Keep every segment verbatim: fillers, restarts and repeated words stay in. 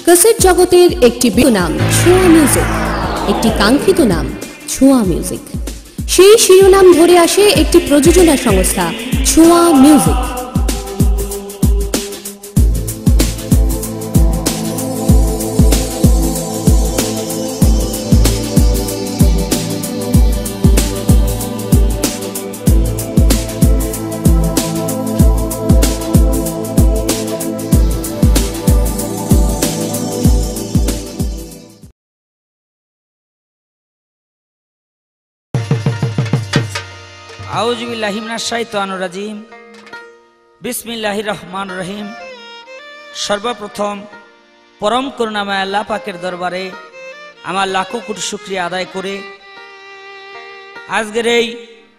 Cassette জগতের একটি নাম ছোঁয়া মিউজিক, একটি কাঙ্ক্ষিত নাম ছোঁয়া মিউজিক। সেই শিরোনাম ধরে আসে একটি প্রযোজনা সংস্থা ছোঁয়া মিউজিক। আউযুবিল্লাহি মিনাশ শাইতানির রাজিম। বিসমিল্লাহির রহমানির রহিম। সর্বপ্রথম পরম করুণাময় আল্লাহ পাকের দরবারে আমার লাখো কোটি শুকরিয়া আদায় করে আজকের এই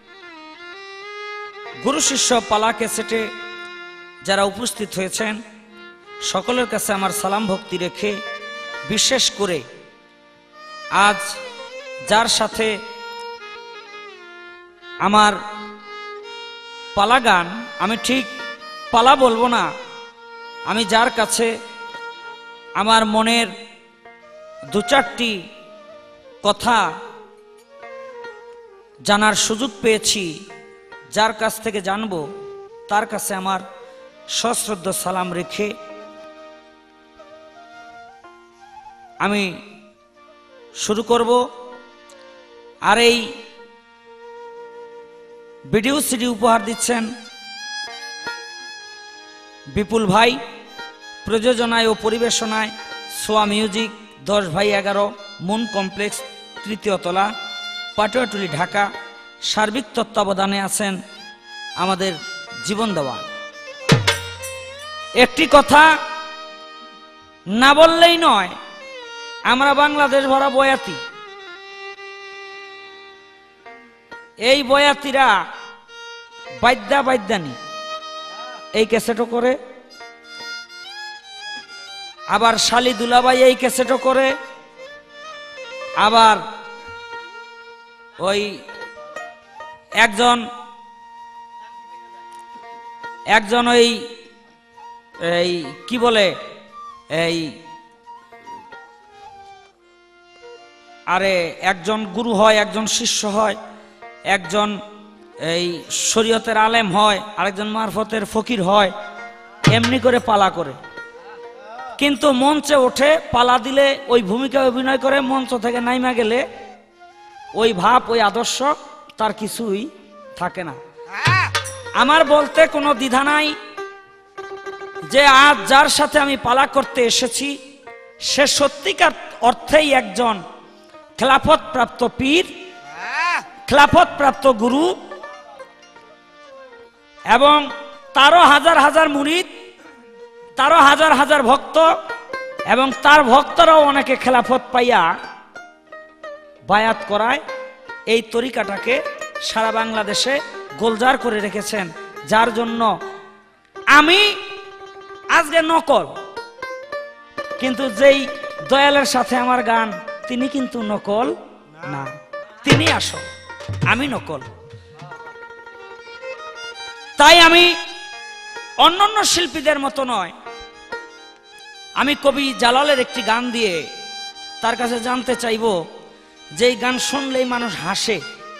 গুরু শিষ্য পালা ক্যাসেটে যারা উপস্থিত হয়েছেন সকলের কাছে আমার সালাম ভক্তি রেখে, বিশেষ করে আজ যার সাথে আমার পালা গান, আমি ঠিক পালা বলবো না, আমি যার কাছে আমার মনের দু চারটি কথা জানার সুযোগ পেয়েছি, যার কাছ থেকে জানবো তার কাছে আমার সশ্রদ্ধ সালাম রেখে আমি শুরু করব। আর এই ভিডিও সিডি উপহার দিচ্ছেন বিপুল ভাই, প্রযোজনায় ও পরিবেশনায় ছোঁয়া মিউজিক, দশ ভাই এগারো, মুন কমপ্লেক্স, তৃতীয় তলা, পাটুয়াটুলি, ঢাকা। সার্বিক তত্ত্বাবধানে আছেন আমাদের জীবন দেওয়ান। একটি কথা না বললেই নয়, আমরা বাংলাদেশ ভরা বয়াতি। এই বয়াতিরা বাদ্যা বাদ্যানি এই ক্যাসেটও করে, আবার শালি দুলাবাই এই ক্যাসেটও করে, আবার ওই একজন একজন ওই এই কি বলে এই আরে একজন গুরু হয়, একজন শিষ্য হয়, একজন এই শরীয়তের আলেম হয়, আরেকজন মারফতের ফকির হয়, এমনি করে পালা করে। কিন্তু মঞ্চে ওঠে, পালা দিলে ওই ভূমিকা অভিনয় করে, মঞ্চ থেকে নাইমা গেলে ওই ভাব, ওই আদর্শ তার কিছুই থাকে না। আমার বলতে কোনো দ্বিধা নাই যে আজ যার সাথে আমি পালা করতে এসেছি সে সত্যিকার অর্থেই একজন খেলাফত প্রাপ্ত পীর, খেলাফত প্রাপ্ত গুরু, এবং তারও হাজার হাজার মুরিদ, তারও হাজার হাজার ভক্ত, এবং তার ভক্তরাও অনেকে খেলাফত পাইয়া বায়াত করায়। এই তরিকাটাকে সারা বাংলাদেশে গোলজার করে রেখেছেন, যার জন্য আমি আজকে নকল, কিন্তু যেই দয়ালের সাথে আমার গান তিনি কিন্তু নকল না, তিনি আসল, আমি নকল। তাই আমি অন্যান্য শিল্পীদের মতো নয়, আমি কবি জালালের একটি গান দিয়ে তার কাছে জানতে চাইব যে এই গান শুনলেই মানুষ হাসে,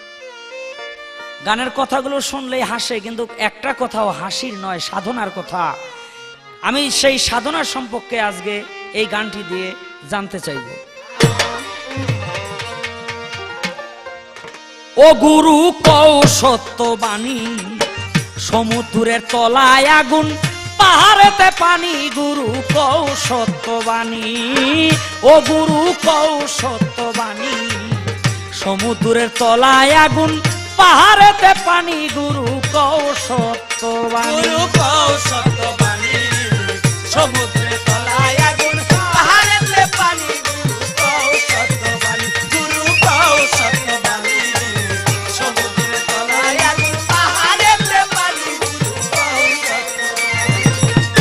গানের কথাগুলো শুনলেই হাসে, কিন্তু একটা কথাও হাসির নয়, সাধনার কথা। আমি সেই সাধনার সম্পর্কে আজকে এই গানটি দিয়ে জানতে চাইব। ও গুরু কও সত্যবাণী, সমুদ্রের তলায় আগুন, পাহাড়েতে পানি, গুরু কও সত্যবাণী। ও গুরু কও সত্যবাণী, সমুদ্রের তলায় আগুন, পাহাড়েতে পানি, গুরু কও সত্যবাণী। গুরু কও সত্যবাণী, সমুদ্রের তলায় আগুন, পাহাড়েতে পানি, গুরু কও সত্যবাণী। গুরু কও সত্যবাণী, সমুদ্রের তলায় আগুন, পাহাড়েতে পানি, গুরু কও সত্যবাণী।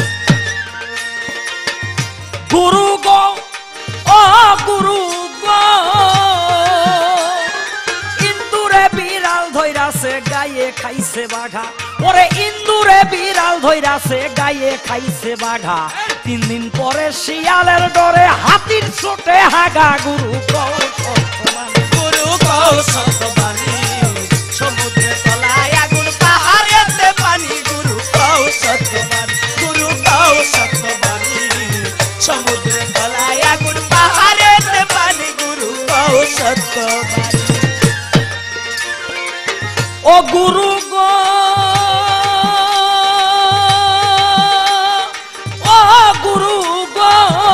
গুরু গো, ও গুরু গো, ইন্দুরে বিড়াল ধইরাছে গায়ে খাইছে বাঘা, ওরে ইন্দুরে বিড়াল ধইরাছে গায়ে খাইছে বাঘা, তিন দিন পরে শিয়ালের ডরে হাতির চোটে হাগা গুরু কও সত্যবাণী গুরু কও সত্যবাণী সমুদ্রের তলায় আগুন পাহাড়েতে পানি গুরু কও সত্যবাণী গুরু কও সত্যবাণী সমুদ্রের তলায় আগুন পাহাড়েতে পানি গুরু কও সত্যবাণী ও গুরু গো ও গুরু গো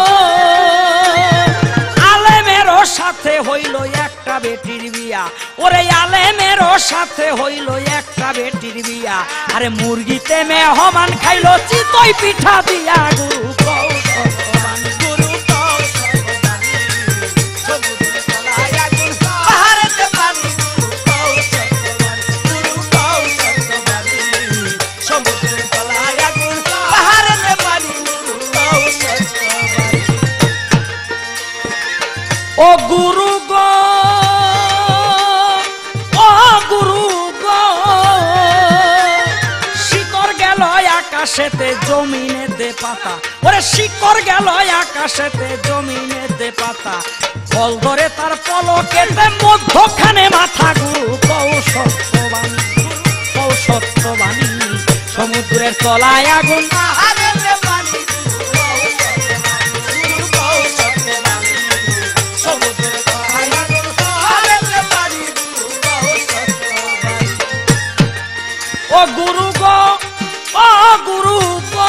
আলেমেরও সাথে হইল একটা বেটির বিয়া ওরে আলেমেরও সাথে হইল একটা বেটির বিয়া আরে মুরগিতে মেহমান খাইলো চিতই পিঠা দিয়া গুরু কও সত্যবাণী গুরু কও সত্যবাণী সমুদ্রের তলায় আগুন পাহাড়েতে পানি গুরু কও সত্যবাণী গুরু কও সত্যবাণী সমুদ্রের তলায় আগুন পাহাড়েতে পানি গুরু কও সত্যবাণী ও গুরু গো ও গুরু গো শিকড় গেল আকাশেতে জমিনে দে পাতা ওরে শিকড় গেল আকাশেতে জমিনে দে পাতা ফল ধরে তার পলকেতে মধ্যখানে মাথা গুরু কও সত্যবাণী কও সত্যবাণী সমুদ্রের তলায় আগুন পাহাড়েতে পানি গুরু কও সত্যবাণী গুরু কও সত্যবাণী সমুদ্রের তলায় আগুন পাহাড়েতে পানি গুরু কও সত্যবাণী ও গুরু গো ও গুরু গো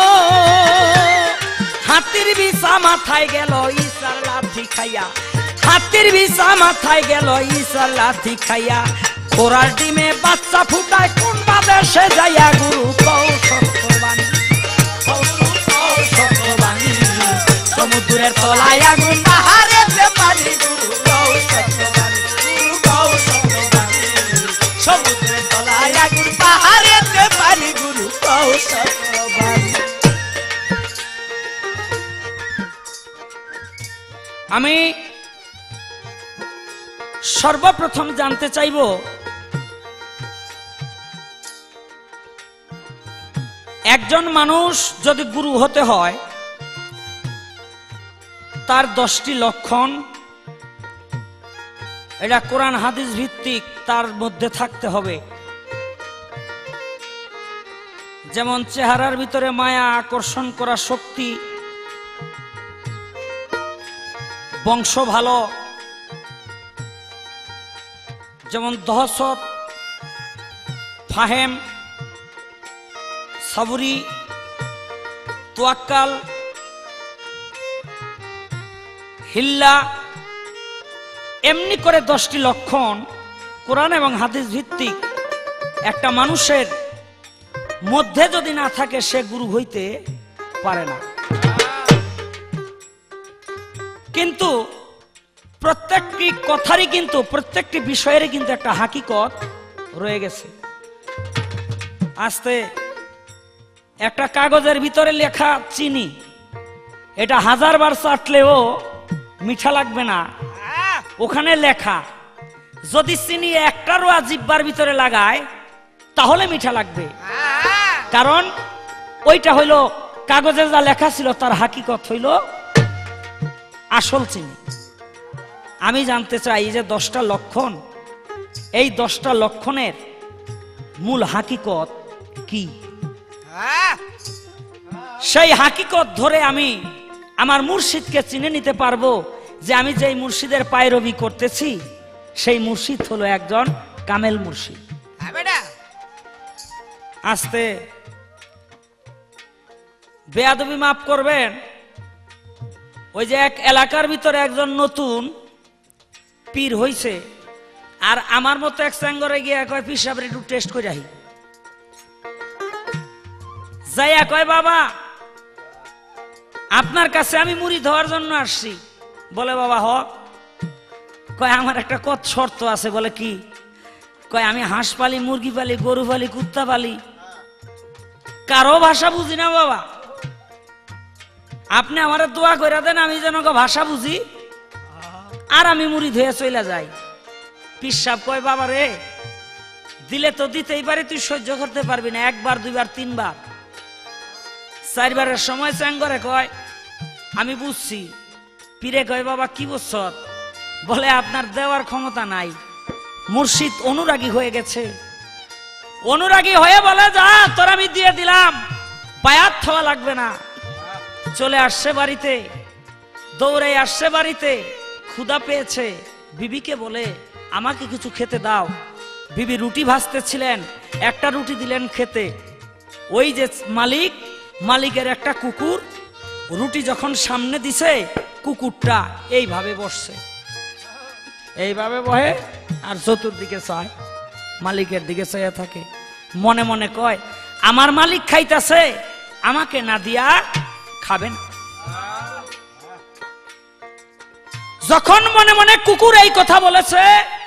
হাতির বিছা মাথায় গেল ঈশার লাথি খাইয়া হাতির বিছা মাথায় গেল ঈশার লাথি খাইয়া ঘোড়ার ডিমে বাচ্চা ফুটায় কোন বাদেশে যাইয়া গুরু কও সত্যবাণী কও সত্যবাণী সমুদ্রের তলায় আগুন পাহাড়েতে পানি গুরু কও সত্যবাণী গুরু কও সত্যবাণী সমুদ্রের তলায় আগুন পাহাড়েতে পানি গুরু কও সত্যবাণী আমি সর্বপ্রথম জানতে চাইব একজন মানুষ যদি গুরু হতে হয় তার দশটি লক্ষণ এটা কোরআন হাদিস ভিত্তিক তার মধ্যে থাকতে হবে যেমন চেহারার ভিতরে মায়া আকর্ষণ করা শক্তি বংশ ভালো যেমন দহসত ফাহেম সাবুরি তোয়াক্কাল হিল্লা এমনি করে দশটি লক্ষণ কোরআন এবং হাদিস ভিত্তিক একটা মানুষের মধ্যে যদি না থাকে সে গুরু হইতে পারে না কিন্তু প্রত্যেকটি কথারই কিন্তু প্রত্যেকটি বিষয়েরই কিন্তু একটা হাকিকত রয়ে গেছে আস্তে একটা কাগজের ভিতরে লেখা চিনি এটা হাজার বার চাটলেও মিঠা লাগবে না ওখানে লেখা যদি চিনি একটারও জিহ্বার ভিতরে লাগায় তাহলে মিঠা লাগবে কারণ ওইটা হইল কাগজে যা লেখা ছিল তার হাকিকত হইল আসল চিনি আমি জানতে চাই যে দশটা লক্ষণ এই দশটা লক্ষণের মূল হাকিকত কি সেই হাকিকত ধরে আমি আমার মুর্শিদকে চিনে নিতে পারবো যে আমি যেই মুর্শিদের পায়রবি করতেছি সেই মুর্শিদ হলো একজন কামেল মুর্শিদ আস্তে বেয়াদবি মাফ করবেন ওই যে এক এলাকার ভিতরে একজন নতুন পীর হইছে আর আমার মতো এক সাঙ্গরে গিয়া কয় পীর সাহেবের একটু টেস্ট করে আহি যাইয়া কয় বাবা আপনার কাছে আমি মুরিদ হওয়ার জন্য আসছি বলে বাবা হ কয় আমার একটা কত শর্ত আছে বলে কি কয় আমি হাঁস পালি মুরগি পালি গরু পালি কুত্তা পালি কারো ভাষা বুঝি না বাবা আপনি আমার দোয়া করে দেন আমি যেন ভাষা বুঝি আর আমি মুরিদ হয়ে চলে যাই পীর সাহেব কয় বাবা রে দিলে তো দিতেই পারে তুই সহ্য করতে পারবি না একবার দুইবার তিনবার চারবারের সময় চ্যাঙ্গরে কয় আমি বুঝছি। পীরে কয় বাবা কি বুঝছ? বলে আপনার দেওয়ার ক্ষমতা নাই, মুর্শিদ অনুরাগী হয়ে গেছে। অনুরাগী হয়ে বলে যা তোর আমি দিয়ে দিলাম, বায়াত হওয়া লাগবে না। চলে আসছে বাড়িতে, দৌড়ে আসছে বাড়িতে, ক্ষুধা পেয়েছে। বিবিকে বলে আমাকে কিছু খেতে দাও। বিবি রুটি ভাজতেছিলেন, একটা রুটি দিলেন খেতে। ওই যে মালিক, মালিকের একটা কুকুর রুটি যখন সামনে দিছে, কুকুরটা এইভাবে বসছে, এইভাবে বহে আর চতুর্দিকে চায়, মালিকের দিকে চাইয়া থাকে। মনে মনে কয় আমার মালিক খাইতেছে, আমাকে না দিয়া খাবেন। যখন মনে মনে কুকুর এই কথা বলেছে,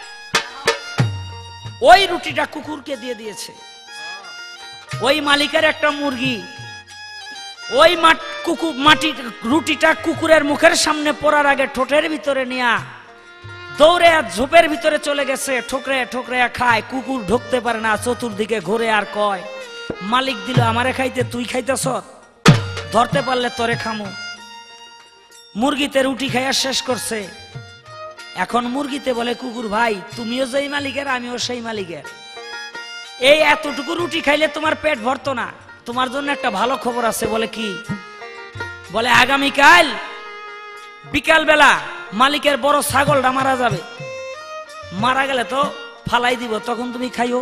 ওই রুটিটা কুকুরকে দিয়ে দিয়েছে। ওই মালিকের একটা মুরগি ওই মাটির রুটিটা কুকুরের মুখের সামনে পড়ার আগে ঠোঁটের ভিতরে নিয়া দৌড়ে আর ঝোপের ভিতরে চলে গেছে। ঠোকরে ঠোকরে খায়, কুকুর ঢুকতে পারে না, চতুর্দিকে ঘুরে আর কয় মালিক দিল আমারে খাইতে, তুই খাইতেছ, ধরতে পারলে তোরে খামু। মুরগিতে রুটি খাইয়া শেষ করছে। এখন মুরগিতে বলে কুকুর ভাই তুমিও যেই মালিকের আমিও সেই মালিকের, এই এতটুকু রুটি খাইলে তোমার পেট ভরতো না, তোমার জন্য একটা ভালো খবর আছে। বলে কি? বলে আগামীকাল বিকাল বেলা মালিকের বড় ছাগলটা মারা যাবে, মারা গেলে তো ফালাই দিব, তখন তুমি খাইও।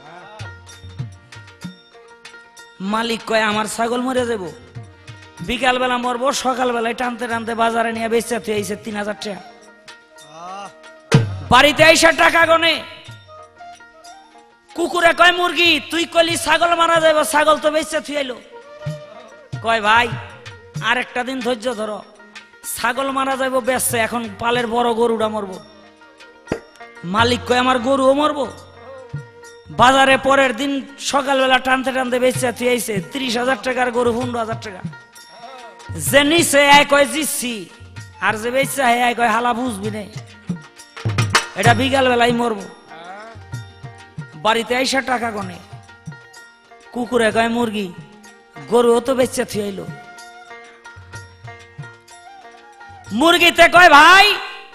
মালিক কয় আমার ছাগল মরে যাব, বিকাল বেলা মরবো, সকাল বেলায় টানতে টানতে বাজারে নিয়ে বেচতে তুই আইসে তিন হাজার টাকা। বাড়িতে আইসা টাকা গনে। কুকুরে কয় মুরগি তুই কলি ছাগল মারা যাইব, ছাগল তো বেচতে তুই আইলো। কয় ভাই আর একটা দিন ধৈর্য ধরো, ছাগল মারা যাইব বেচছে, এখন পালের বড় গরুটা মরবো। মালিক কয় আমার গরুও মরবো। বাজারে পরের দিন সকালবেলা টানতে টানতে বেচতে তুই আইসে ত্রিশ হাজার টাকার গরু, পনেরো হাজার টাকা। যে নিচে এক কয় জিতছি, আর যে বেচছে এক কয় হালা বুঝবি নে, এটা বিকাল বেলায় মরবো। বাড়িতে আইসা টাকা গনে। কুকুরে কয় মুরগি, গরুও তো বেচতে তুই আইলো। মুরগিতে কয় ভাই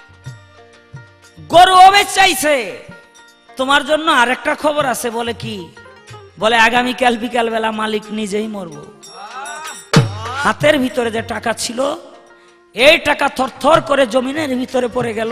গরুও বেচাইছে, তোমার জন্য আরেকটা খবর আছে। বলে কি? বলে আগামীকাল বিকাল বেলা মালিক নিজেই মরবো। হাতের ভিতরে যে টাকা ছিল, এই টাকা থরথর করে জমিনের ভিতরে পড়ে গেল।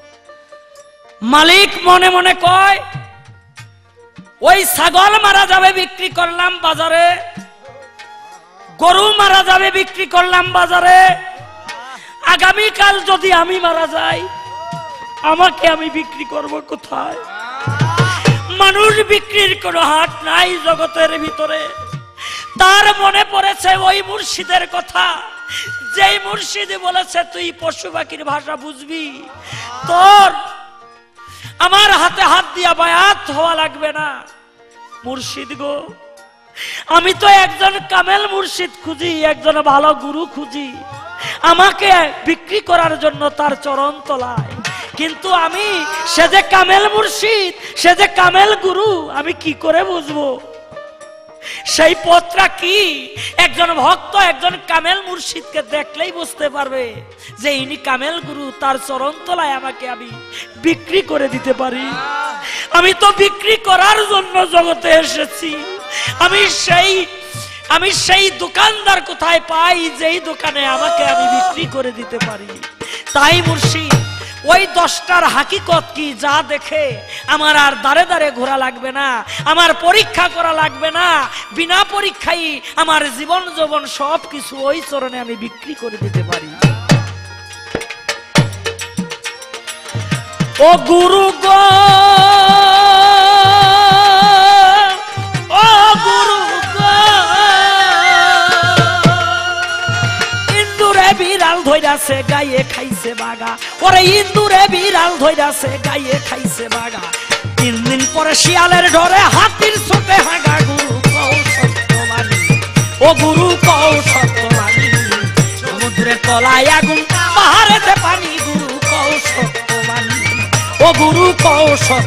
মালিক মনে মনে কয় ওই ছাগল মারা যাবে বিক্রি করলাম বাজারে, গরু মারা যাবে বিক্রি করলাম বাজারে, আগামীকাল যদি আমি মারা যাই আমাকে আমি বিক্রি করব কোথায়? মানুষ বিক্রির কোনো হাট নাই জগতের ভিতরে। তার মনে পড়েছে ওই মুর্শিদের কথা, যেই মুর্শিদ বলেছে তুই পশু পাখির ভাষা বুঝবি, তোর আমার হাতে হাত দিয়া বায়াত হওয়া লাগবে না। মুর্শিদ গো, আমি তো একজন কামেল মুর্শিদ খুঁজি, একজন ভালো গুরু খুঁজি, আমাকে বিক্রি করার জন্য তার চরণ তলায়। কিন্তু আমি সে যে কামেল মুর্শিদ, সে যে কামেল গুরু, আমি কি করে বুঝবো সেই পথটা কি? একজন ভক্ত একজন কামেল মুর্শিদকে দেখলেই বুঝতে পারবে যে ইনি কামেল গুরু, তার চরণ তলায় আমাকে আমি বিক্রি করে দিতে পারি। আমি তো বিক্রি করার জন্য জগতে এসেছি। আমি সেই আমি সেই দোকানদার কোথায় পাই যেই দোকানে আমাকে আমি বিক্রি করে দিতে পারি? তাই মুর্শিদ ওই দশটার হাকিকত কি যা দেখে আমার আর দাঁড়ে দাঁড়ে ঘোরা লাগবে না, আমার পরীক্ষা করা লাগবে না। বিনা পরীক্ষায় আমার জীবন যৌবন সব কিছু ওই চরণে আমি বিক্রি করে দিতে পারি। ও গুরু গো, ও গুরু গো, ইন্দুরে বিড়াল ধইরাছে গায়ে খাইছে বাগা, ওরে ইন্দুরে বিড়াল ধইরাছে গায়ে খাইছে বাগা। তিন দিন পরে শিয়ালের ডরে হাতির ছোটে হাগা। গুরু কও সত্যবাণী, ও গুরু কও সত্যবাণী, সমুদ্রের তলায় আগুন পাহাড়েতে পানি। গুরু কও সত্যবাণী, ও গুরু কও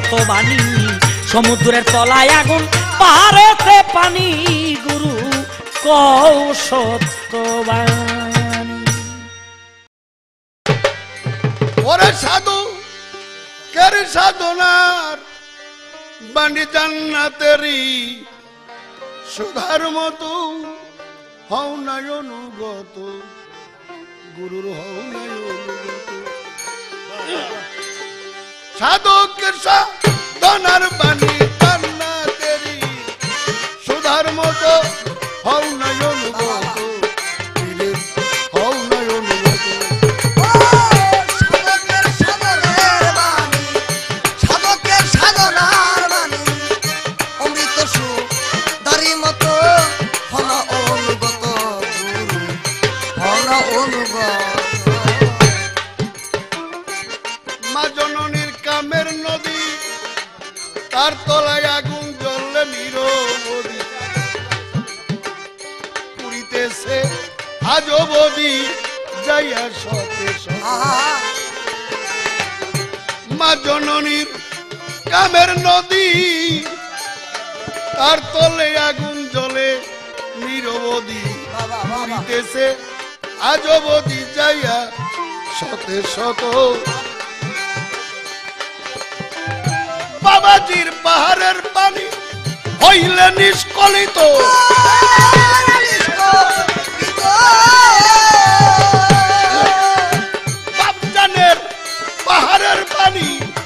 সত্যবাণী, সমুদ্রের তলায় আগুন পাহাড়েতে পানি। গুরু কও সত্যবাণী। ওরে সাধু কের সাধনার বাণী জান্নাতেরি সুধার মতো হও নাই অনুগত, গুরুর হও নাই অনুগত। সাধকের সাধনার বাণী জান্নাতেরি সুধার মতো হও নাই অনুগত, পীরের হও নাই অনুগত। সাধকের সাধনের বাণী, সাধকের সাধনার বাণী, অমৃত সুধারি মতো হন অনুগত, গুরু হন অনুগত। মা জননীর কামের নদী, তার তলায় আগুন জ্বললে নিরবধি, পুরিতেছে আজ অবধি যাইয়া সতে সতে। আহা, মা জননীর কামের নদী, তার তলে আগুন জ্বলে নিরবধি, বাবা, বাবা। পুরিতেছে আজ অবধি যাইয়া শতে শত। বাবাজির পাহাড়ের পানি হইলে নিষ্কলিত, বাপজানের পাহাড়ের পানি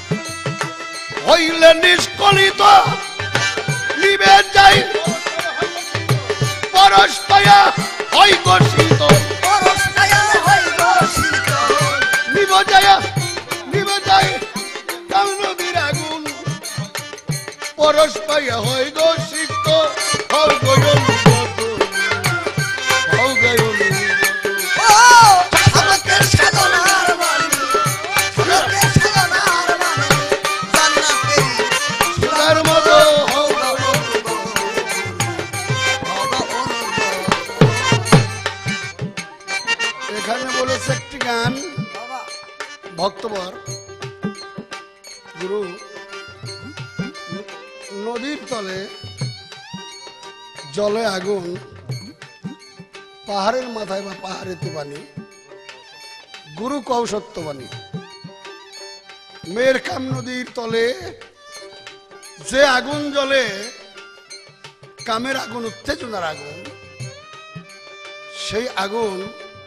হইলে নিষ্কলিত, নিবে যাই পরশ পায়া হই গর্ষিত, নিব যায়া নিব যাই কাল নদীর আগুন, পরশ পাইয়া হয় গর্ষিত, হও গো অনুগত, হও গো অনুগত। সাধকের সাধনার বাণী, সাধকের সাধনার বাণী, জান্নাতের সুধার মতো হও গো অনুগত, হন অনুগত। এখানে বলেছে একটি গান বাবা, ভক্তবর, গুরু নদীর তলে জলে আগুন, পাহাড়ের মাথায় বা পাহাড়েতে বাণী, গুরু কও সত্যবাণী। মেয়ের কাম নদীর তলে যে আগুন জ্বলে, কামের আগুন, উত্তেজনার আগুন, সেই আগুন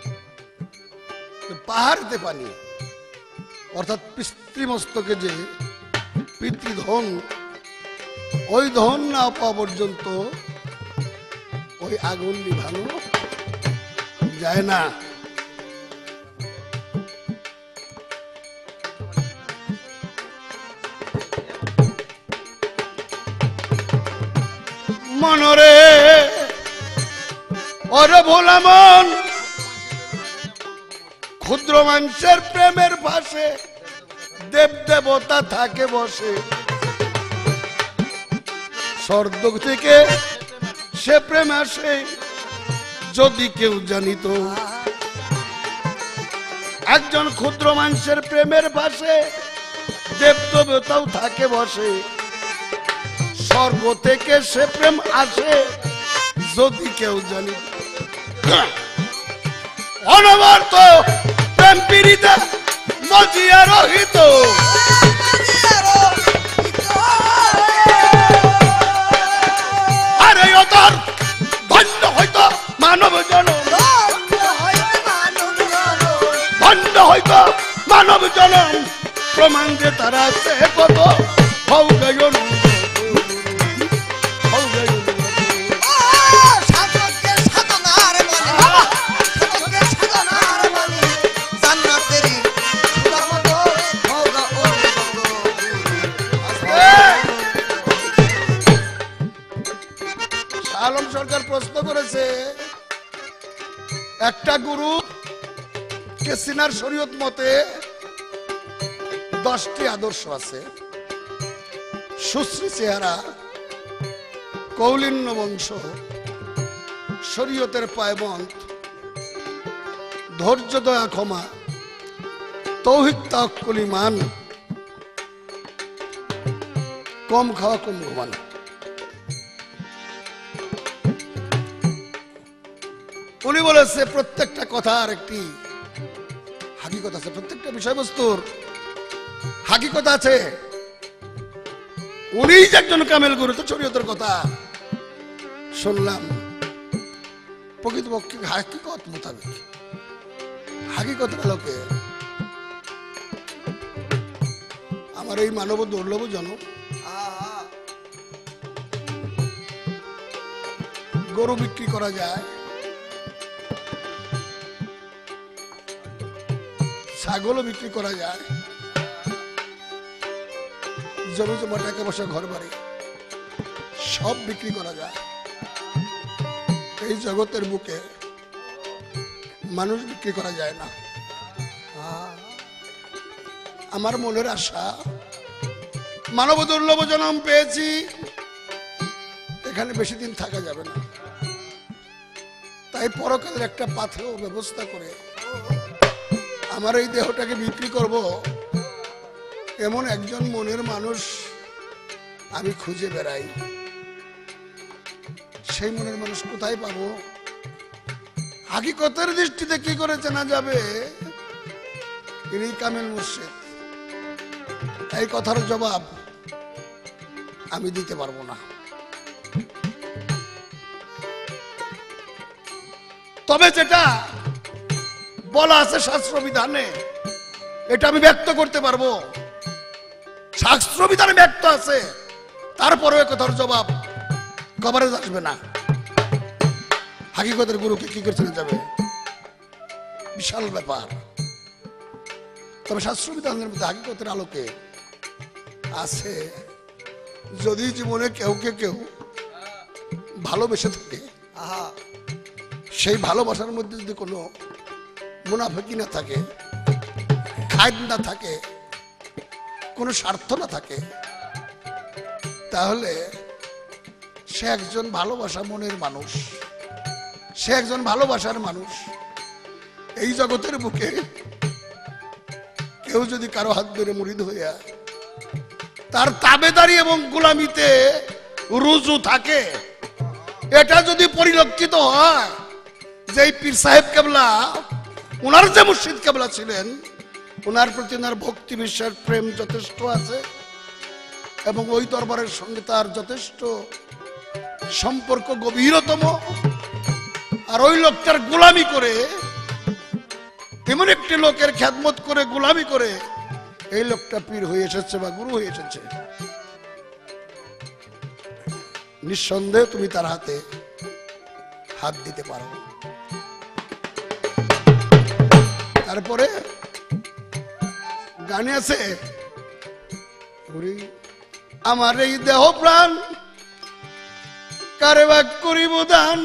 পাহাড়েতে পানি, অর্থাৎ পিতৃমস্তকে যে পিতৃধন, ওই ধন না পাওয়া পর্যন্ত ওই আগুন নিভানো যায় না। মনরে ওরে ভোলা মন, ক্ষুদ্র মানুষের প্রেমের ভাষে দেব দেবতা থাকে বসে, স্বর্গ থেকে সে প্রেম আসে যদি কেউ জানিত। একজন ক্ষুদ্র মানুষের প্রেমের ভাষে দেব দেবতাও থাকে বসে, স্বর্গ থেকে সে প্রেম আসে যদি কেউ জানিত। অনবরত প্রেম পীড়িতে মজিয়া রহিত, আরে অতর ধন্য হইত মানব জনম, ধন্য হইত মানব জনম, প্রমাণ যে তারা সে কত হও গয় অনুগত, হও গয় অনুগত। সাধকের সাধনার বাণী, সাধকের সাধনার বাণী, জান্নাতেরই সুধার মতো হও গো অনুগত। আলম সরকার প্রশ্ন করেছে, একটা গুরু কেসিনার শরীয়ত মতে দশটি আদর্শ আছে। সুশ্রী চেহারা, কৌলিন্য বংশ, শরীয়তের পায়বন্ত, ধৈর্য দয়া ক্ষমা, তৌহিদ তাওয়াক্কুল ঈমান, কম খাওয়া কম ঘুমানো। উনি বলেছে প্রত্যেকটা কথার একটি হাকিকত আছে, প্রত্যেকটা বিষয়বস্তুর হাকিকত আছে। উনি যে একজন কামেল গুরু, তো শরীয়তের কথা শুনলাম, প্রকৃতপক্ষে হাকিকত মোতাবেক, হাকিকত আলোকে আমার এই মানব দুর্লভ জন গরু বিক্রি করা যায়, ছাগলও বিক্রি করা যায়, জমি জমা টাকা পয়সা ঘর বাড়ি সব বিক্রি করা যায়। এই জগতের বুকে মানুষ বিক্রি করা যায় না। আমার মনের আশা, মানব দুর্লভ জন্ম পেয়েছি, এখানে বেশি দিন থাকা যাবে না, তাই পরকালের একটা পাথেও ব্যবস্থা করে আমার এই দেহটাকে বিক্রি করব, এমন একজন মনের মানুষ আমি খুঁজে বেড়াই। সেই মনের মানুষ কোথায় পাবো? হাকিকতের দৃষ্টিতে কি করে চেনা যাবে ইনি কামেল মুর্শিদ? এই কথার জবাব আমি দিতে পারবো না। তবে যেটা বলা আছে শাস্ত্র বিধানে, এটা আমি ব্যক্ত করতে পারবো। শাস্ত্র বিধানে ব্যক্ত আছে, তারপরেও কথার জবাব কভারেজ আসবে না। হাকিকতের গুরুকে কি করে চেনা যাবে? বিশাল ব্যাপার। তবে শাস্ত্র বিধানের মধ্যে হাকিকতের আলোকে আছে। যদি জীবনে কেউ কে কেউ ভালোবেসে থাকে, সেই ভালোবাসার মধ্যে যদি কোনো মুনাফিকি না থাকে, খায়েদ না থাকে, কোনো স্বার্থ না থাকে, তাহলে সে একজন ভালোবাসা মনের মানুষ, সে একজন ভালোবাসার মানুষ। এই জগতের বুকে কেউ যদি কারো হাত ধরে মুরিদ হইয়া তার তাবেদারি এবং গোলামিতে রুজু থাকে, এটা যদি পরিলক্ষিত হয় যে এই পীর সাহেব কেবলা, ওনার যে মুর্শিদ কেবলা ছিলেন, ওনার প্রতি ওনার ভক্তি বিশ্বাস প্রেম যথেষ্ট আছে এবং ওই দরবারের সঙ্গে তার যথেষ্ট সম্পর্ক গভীরতম, আর ওই লোকটার গোলামি করে, এমন একটি লোকের খেদমত করে গোলামি করে এই লোকটা পীর হয়ে এসেছে বা গুরু হয়ে এসেছে, নিঃসন্দেহে তুমি তার হাতে হাত দিতে পারো। তারপরে গানে আছে, আমার এই দেহ প্রাণ কারে বা করিব দান,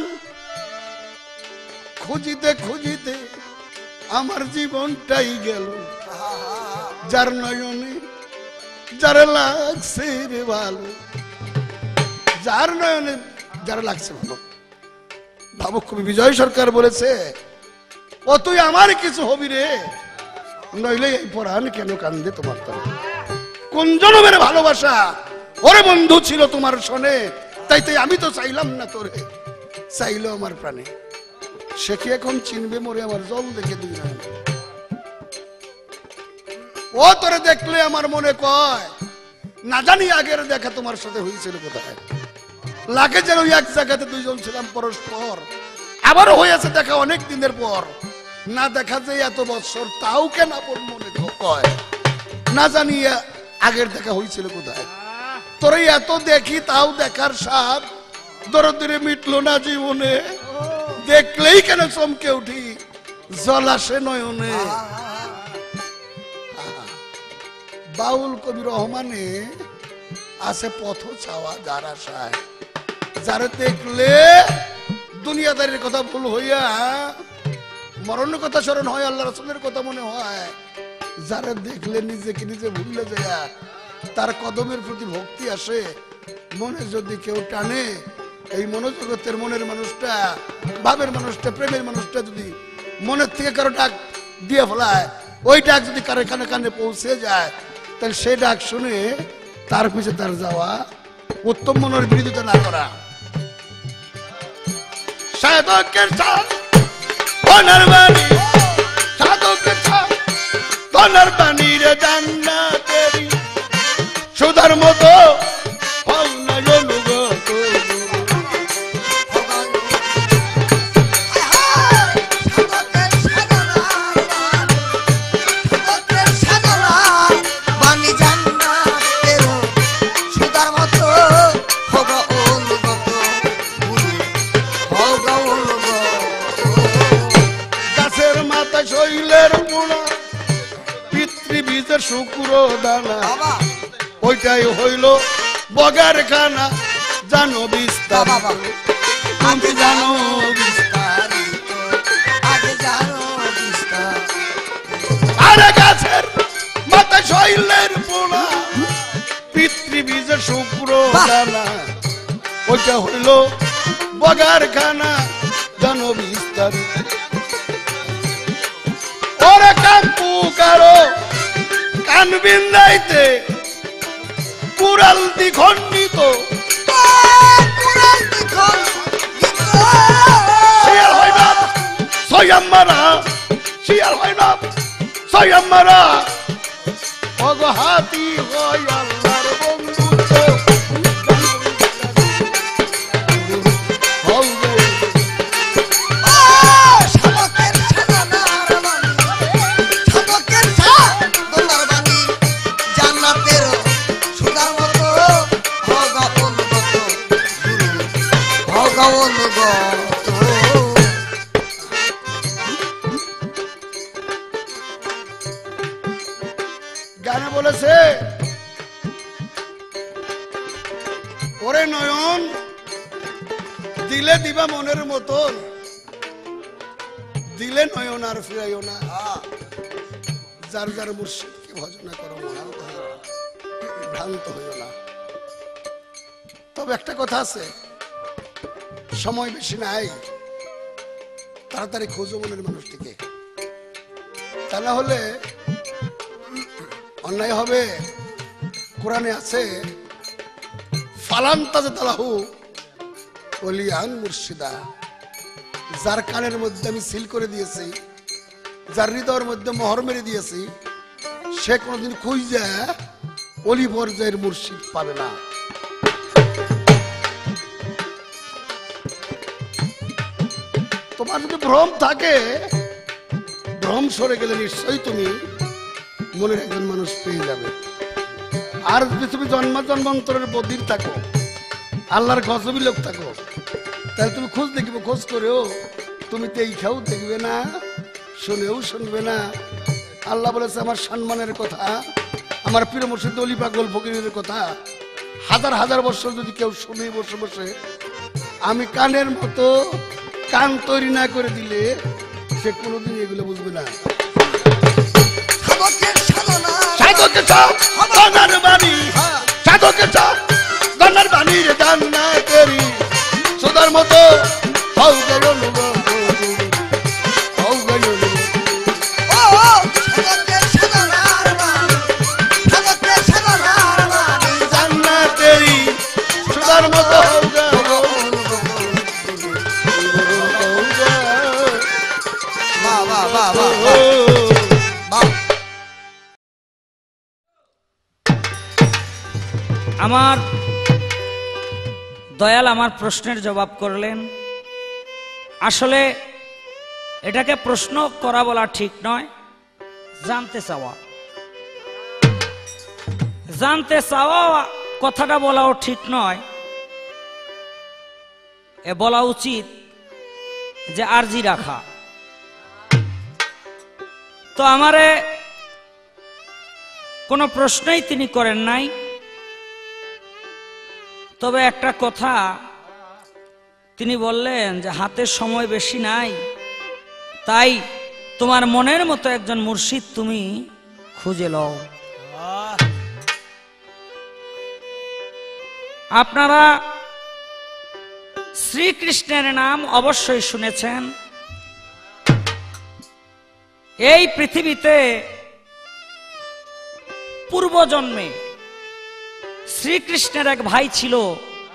খুঁজিতে খুঁজিতে আমার জীবনটাই গেল, যার নয়নে যার লাগছে রে ভালো, যার নয়নে যার লাগছে ভালো। ভাবুক কবি বিজয় সরকার বলেছে, ও তুই আমার কিছু হবি রে, নইলে এই পরাণ কেন কান্দে তোমার তরে। কোন জনমের ভালোবাসা ওরে বন্ধু ছিল তোমার শোনে, তাই তাই আমি তো চাইলাম না তোরে, চাইলো আমার প্রাণে। সে কি এখন চিনবে মোরে আমার জল দেখে দুই না? ও তোরে দেখলে আমার মনে কয়, না জানি আগের দেখা তোমার সাথে হয়েছিল কোথায়, লাগে যেন এক জায়গাতে দুইজন ছিলাম পরস্পর, আবারও হয়েছে দেখা অনেক দিনের পর, না দেখা যায় এত বছর, তাও কেন আপন মনে কয়, না জানি আগের দেখা হয়েছিল কোথায়। তোরে এত দেখি তাও দেখার স্বাদ দরদরে মিটলো না জীবনে, দেখলেই কেন চমকে উঠি জল আসে নয়নে। বাউল কবি রহমানে আছে পথ চাওয়া যার আশায়, যারা দেখলে দুনিয়াদারির কথা ভুল হইয়া মরণের কথা স্মরণ হয়, আল্লাহ রাসূলের কথা মনে হয়, যারা দেখলে নিজেকে নিজে ভুলে যায়, তার কদমের প্রতি ভক্তি আসে মনে। যদি কেউ টানে এই মনোজগতের মনের মানুষটা, ভাবের মানুষটা, প্রেমের মানুষটা যদি মনের থেকে কারো ডাক দিয়ে ফেলায়, ওই ডাক যদি কারো কানে কানে পৌঁছে যায়, তাহলে সেই ডাক শুনে তার পিছে তার যাওয়া, উত্তম মনের বিরোধিতা না করা। সাধকের সাথ ধনার বাণী সাধকের ছাপ ধনার বাণীর জান্নাতেরি সুধার মতো হও না অনুগত গাছের মাথায় শৈলের পোড়া পিতৃবীজের শুক্র দানা ওইটাই হইল বগার খানা জানো বিস্তার তুমি জানো আরে গাছের মাথায় শৈলের পোড়া পিতৃবীজের শুক্র দানা ওইটা হইল বগার খানা জানো বিস্তার ওরে কান পুকারো কান বিন্দাইতে কুড়াল দ্বিখণ্ডিত শিয়াল হয় না সয়াম্মারা শিয়াল হয় না সয়াম্মারা অগহাতি হয় আল্লাহর বন্ধুত্ব গানে বলেছে ওরে নয়ন দিলে দিবা মনের মতন দিলে নয়ন আর ফিরাইও না যার যার মুর্শিদকে ভজনা করো ভ্রান্ত হইও না তবে একটা কথা আছে সময় বেশি নাই তাড়াতাড়ি খোঁজো মনের মানুষটিকে তা না হলে অন্যায় হবে কোরআনে আছে ফালান্তাজে তালাহু ওলিয়ান মুর্শিদা যার কানের মধ্যে আমি সিল করে দিয়েছি যার হৃদয়ের মধ্যে মোহর মেরে দিয়েছি সে কোনোদিন খুঁজে অলি পর্যায়ের মুর্শিদ পাবে না তোমার যদি ভ্রম থাকে ভ্রম সরে গেলে নিশ্চয়ই তুমি মনের একজন মানুষ পেয়ে যাবে আর যদি তুমি জন্ম জন্মান্তরের বদির থাকো আল্লাহর গজবি লোক থাকো তাহলে তুমি খোঁজ দেখিব খোঁজ করেও তুমি দেখাও দেখবে না শুনেও শুনবে না আল্লাহ বলেছে আমার সম্মানের কথা আমার প্রিয় মুর্শিদ অলি পাগল ফকিরের কথা হাজার হাজার বছর যদি কেউ শুনে বসে বসে আমি কানের মতো কান তৈরি না করে দিলে সে কোনোদিন এগুলো বুঝবে না সাধকের চাপ ধনার বাণী সাধকের চাপ ধনার বাণীর জান্নাতেরি সুধার মতো হও গেল হও গেল জান্নাতেরি সুধার মতো হও গেল বাবা বাবা আমার দয়াল আমার প্রশ্নের জবাব করলেন আসলে এটাকে প্রশ্ন করা বলা ঠিক নয় জানতে চাওয়া জানতে চাওয়া কথাটা বলাও ঠিক নয় এ বলা উচিত যে আরজি রাখা তো আমারে কোনো প্রশ্নই তিনি করেন নাই তবে একটা কথা তিনি বললেন যে হাতে সময় বেশি নাই তাই তোমার মনের মতো একজন মুর্শিদ তুমি খুঁজে লও আপনারা শ্রীকৃষ্ণের নাম অবশ্যই শুনেছেন এই পৃথিবীতে পূর্বজন্মে শ্রীকৃষ্ণের এক ভাই ছিল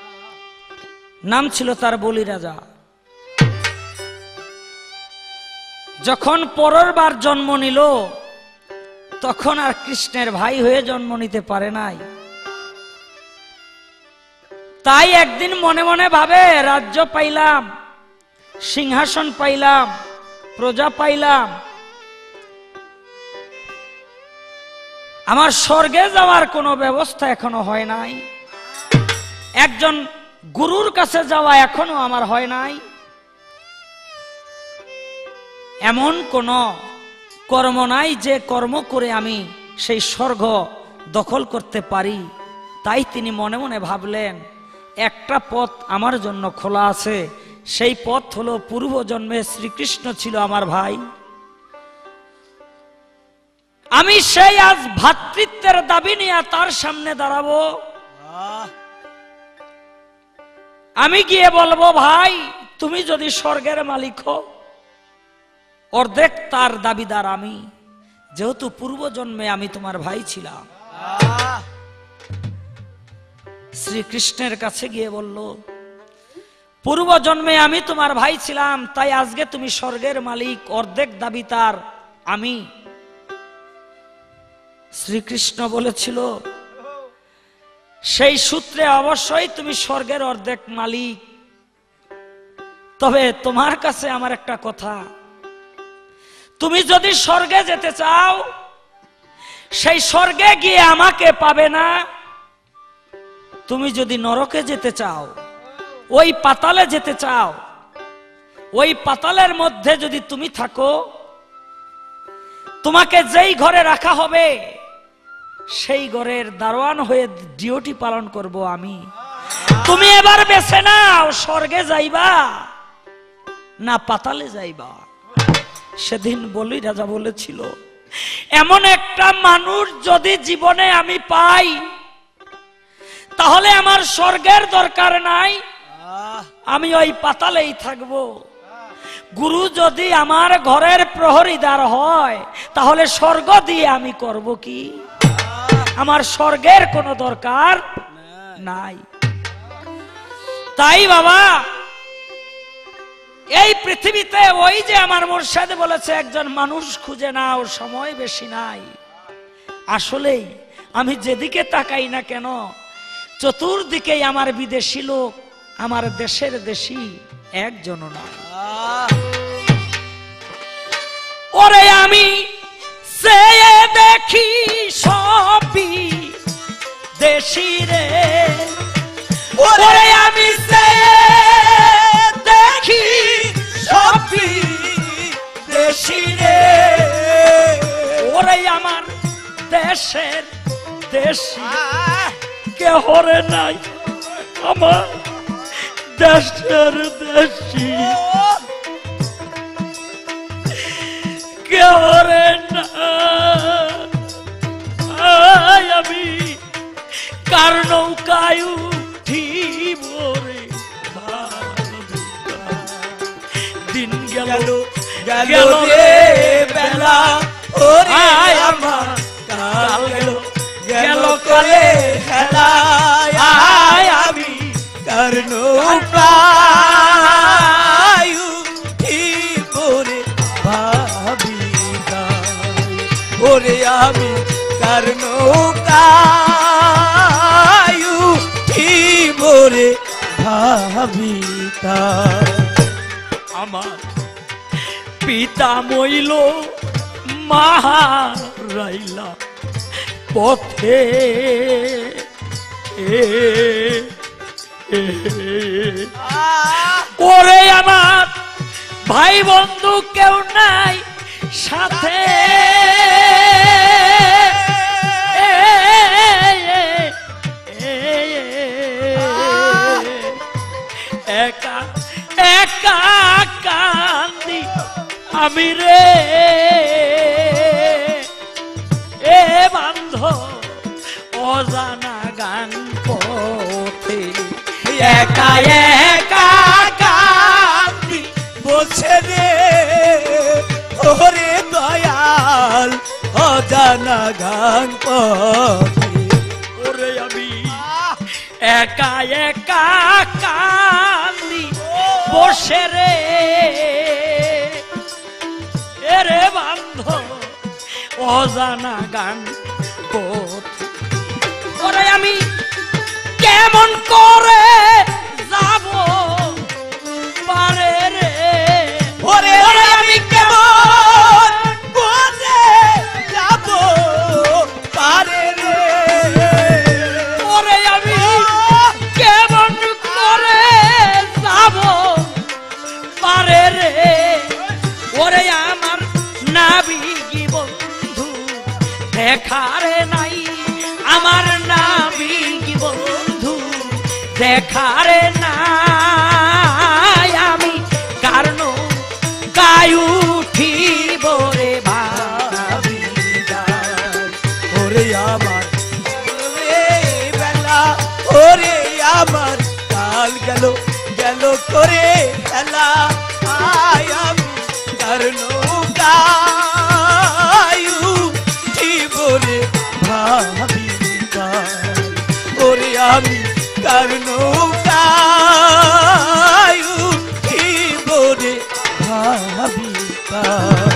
নাম ছিল তার বলি রাজা যখন পরের বার জন্ম নিল তখন আর কৃষ্ণের ভাই হয়ে জন্ম নিতে পারে নাই। তাই একদিন মনে মনে ভাবে রাজ্য পাইলাম, সিংহাসন পাইলাম, প্রজা পাইলাম, আমার স্বর্গে যাওয়ার কোনো ব্যবস্থা এখনো হয় নাই, একজন গুরুর কাছে যাওয়া এখনো আমার হয় নাই, এমন কোন কর্ম নাই যে কর্ম করে আমি সেই স্বর্গ দখল করতে পারি। তাই তিনি মনে মনে ভাবলেন একটা পথ আমার জন্য খোলা আছে, সেই পথ হলো পূর্ব জন্মে শ্রীকৃষ্ণ ছিল আমার ভাই, আমি সেই আজ ভ্রাতৃত্বের দাবি নিয়ে তার সামনে দাঁড়াবো। আমি গিয়ে বলবো ভাই তুমি যদি স্বর্গের মালিক হও, অর্ধেক তার দাবিদার আমি, যেহেতু পূর্ব জন্মে আমি তোমার ভাই ছিলাম। শ্রীকৃষ্ণের কাছে গিয়ে বলল পূর্ব জন্মে আমি তোমার ভাই ছিলাম, তাই আজকে তুমি স্বর্গের মালিক, অর্ধেক দাবিদার আমি। শ্রীকৃষ্ণ বলেছিল সেই সূত্রে অবশ্যই তুমি স্বর্গের অর্ধেক মালিক, তবে তোমার কাছে আমার একটা কথা, তুমি যদি স্বর্গে যেতে চাও সেই স্বর্গে গিয়ে আমাকে পাবে না, তুমি যদি নরকে যেতে চাও, ওই পাতালে যেতে চাও, ওই পাতালের মধ্যে যদি তুমি থাকো, তোমাকে যেই ঘরে রাখা হবে সেই ঘরের দারোয়ান হয়ে ডিউটি পালন করব আমি। তুমি এবার বেছে নাও স্বর্গে যাইবা না পাতালে যাইবা। সেদিন বলি রাজা বলেছিল এমন একটা মানুষ যদি জীবনে আমি পাই তাহলে আমার স্বর্গের দরকার নাই, আমি ওই পাতালেই থাকব। গুরু যদি আমার ঘরের প্রহরীদার হয় তাহলে স্বর্গ দিয়ে আমি করব কি? আমার স্বর্গের কোনো দরকার নাই। তাই বাবা এই পৃথিবীতে ওই যে আমার মুর্শিদ বলেছে একজন মানুষ খুঁজে নাও, সময় বেশি নাই। আসলেই আমি যেদিকে তাকাই না কেন চতুর্দিকেই আমার বিদেশি লোক, আমার দেশের দেশি একজনও না। ওরে আমি সে দেখি সবই দেশি রে, ওরে আমি সে দেখি সবই দেশি রে, ওরে আমার দেশের দেশি কেহ রে নাই, আমার দেশের দেশি কেহ রে নাই, আমি কার নৌকায় উঠিব রে, দিন গেল গেল রে বেলা, ওরে আমার কাল গেল গেল কালে খেলা, আমি কার নৌকায় উঠিব রে ভাবি, ওরে আমি কার নৌকায় উঠিব রে ভাবি। আমার পিতা মইল মাহারাইলা পথে, ওরে আমার ভাই বন্ধু কেউ নাই সাথে, একা একা কান্দি আমি রে, এ বান্ধব অজানা গান পথে, একা একা কান্দি বসে রে, ওরে দয়াল অজানা গান পথে, ওরে আমি একা একা কান্দি বসে রে, অজানা গান পথ। ওরে আমি কেমন করে যাব পারে রে, ওরে আমি কেমন করে যাব পারে রে, ওরে আমি কেমন করে যাব পারে রে। ওরে আমার নাবিকি বন্ধু দেখারে নাই, আমার নাবিকি বন্ধু দেখারে নাই, আমি কারণ গায় উঠিব রে ভাবি গায়। ওরে আমার ওরে বেলা, ওরে আমার কাল গেল গেল করে খেলা, আয় আমি তার নৌকায় উঠিব রে ভাবি গায়। ওরে আমি তার নৌকায় উঠিব রে ভাবি গায়।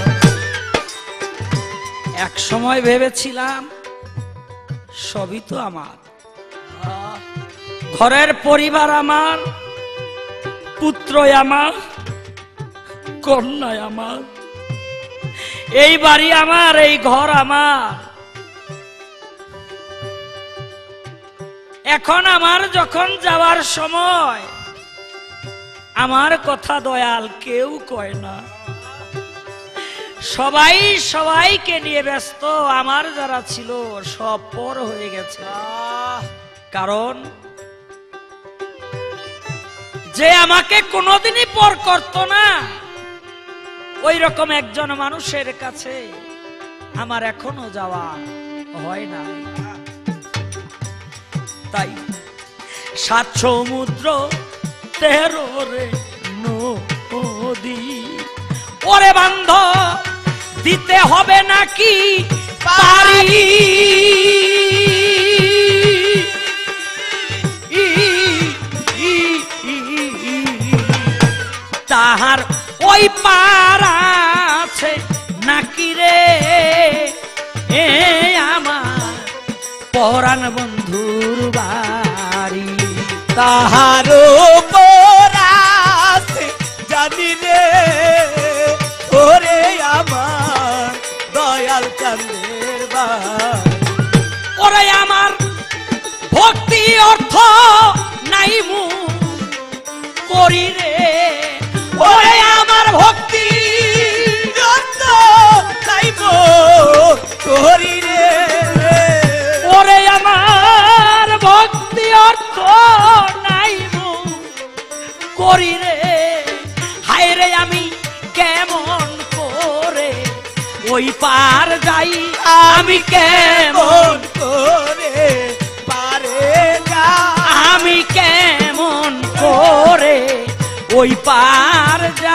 এক সময় ভেবেছিলাম সবই তো আমার, ঘরের পরিবার আমার, পুত্র আমার, কন্যা আমার, এই বাড়ি আমার, এই ঘর আমার। এখন আমার যখন যাওয়ার সময় আমার কথা দয়াল কেউ কয় না, সবাই সবাইকে নিয়ে ব্যস্ত, আমার যারা ছিল সব পর হয়ে গেছে। কারণ যে আমাকে কোনোদিনই পর করত না, ওই রকম একজন মানুষের কাছে আমার এখনো যাওয়া হয় না। তাই সাত সমুদ্র তেরো রে নদী, ওরে বান্ধ দিতে হবে নাকি পারি, তাহার ওই পার আছে নাকি রে, এ আমার পরাণ বন্ধুর বাড়ি। তাহারও পরাছে জানি রে, ওরে আমার দয়াল চাঁদের বাড়ি। ওরে আমার ভক্তি অর্থ নাই মু করি রে, ওরে আমার ভক্তি অর্থ নাই মু করি রে, ওরে আমার ভক্তি অর্থ নাই মু করি রে। হায় রে আমি কেমন করে ওই পার যাই, আমি কেমন করে পারে যা, আমি কেমন করে ওই পার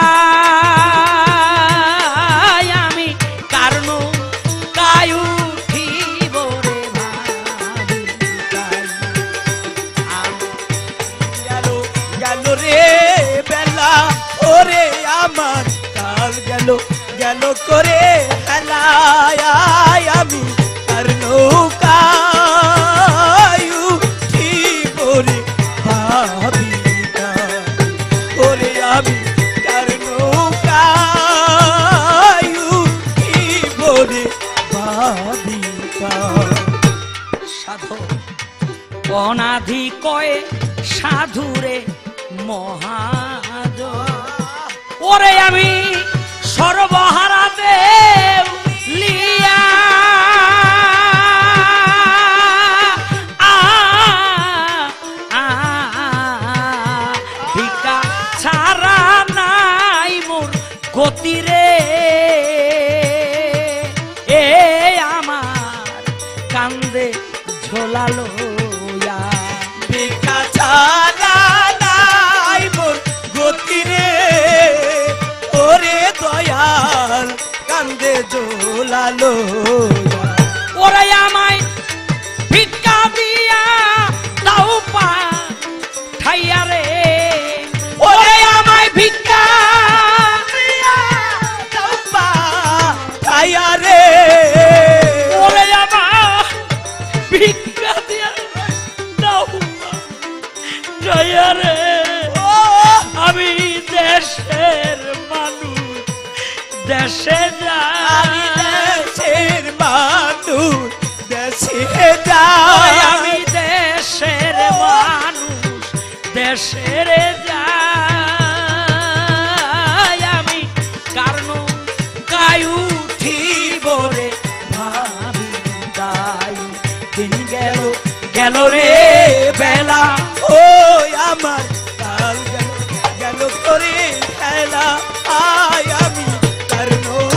যাই, আমি কারণ গায় উঠিব রে ভাবি গায়। গেল গেল রে বেলা, ওরে আমার কাল গেল গেল করে হেলায়, আমি তার নৌকায় উঠিব রে ভাবি গায়। ওরে আমি তার নৌকায় উঠিব রে ভাবি গায়। সাধু অনাধি কয়ে সাধুরে মহাজ, ওরে আমি সর্বহারা দেব লিয়া, ভিকা ছাড়া নাই মোর গতি রে, এ আমার কান্দে ঝোলালো ভিক্ষা ছাড়া নাই মোর গতি রে, ওরে দয়াল কান্দে ঝোলালো। ওরে আমায় ভিক্ষা দিয়া দাও পা ঠাইয়া রে, ওরে আমায় ভিক্ষা দিয়া দাও পা ঠাইয়া রে, দেশের যাই আমি কারণ কায়ু উঠিব রে ভাবি তাই দিন গেল গেল রে বেলা ওই আমার কাল গেল গেল করে খেলা আয় আমি তার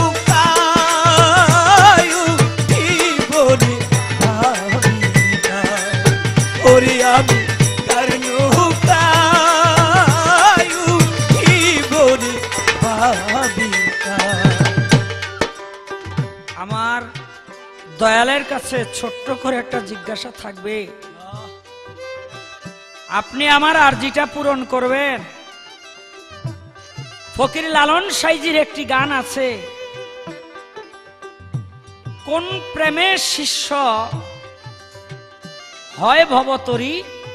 নৌকায় উঠিব রে ভাবি তাই ওরে আমি তার নৌকায় উঠিব রে ভাবি তাই। আমার দয়ালের কাছে ছোট্ট করে একটা জিজ্ঞাসা থাকবে, আপনি আমার আরজিটা পূরণ করবেন? ফকির লালন সাইজির একটি গান আছে, কোন প্রেমের শিষ্য হয় ভবতরী,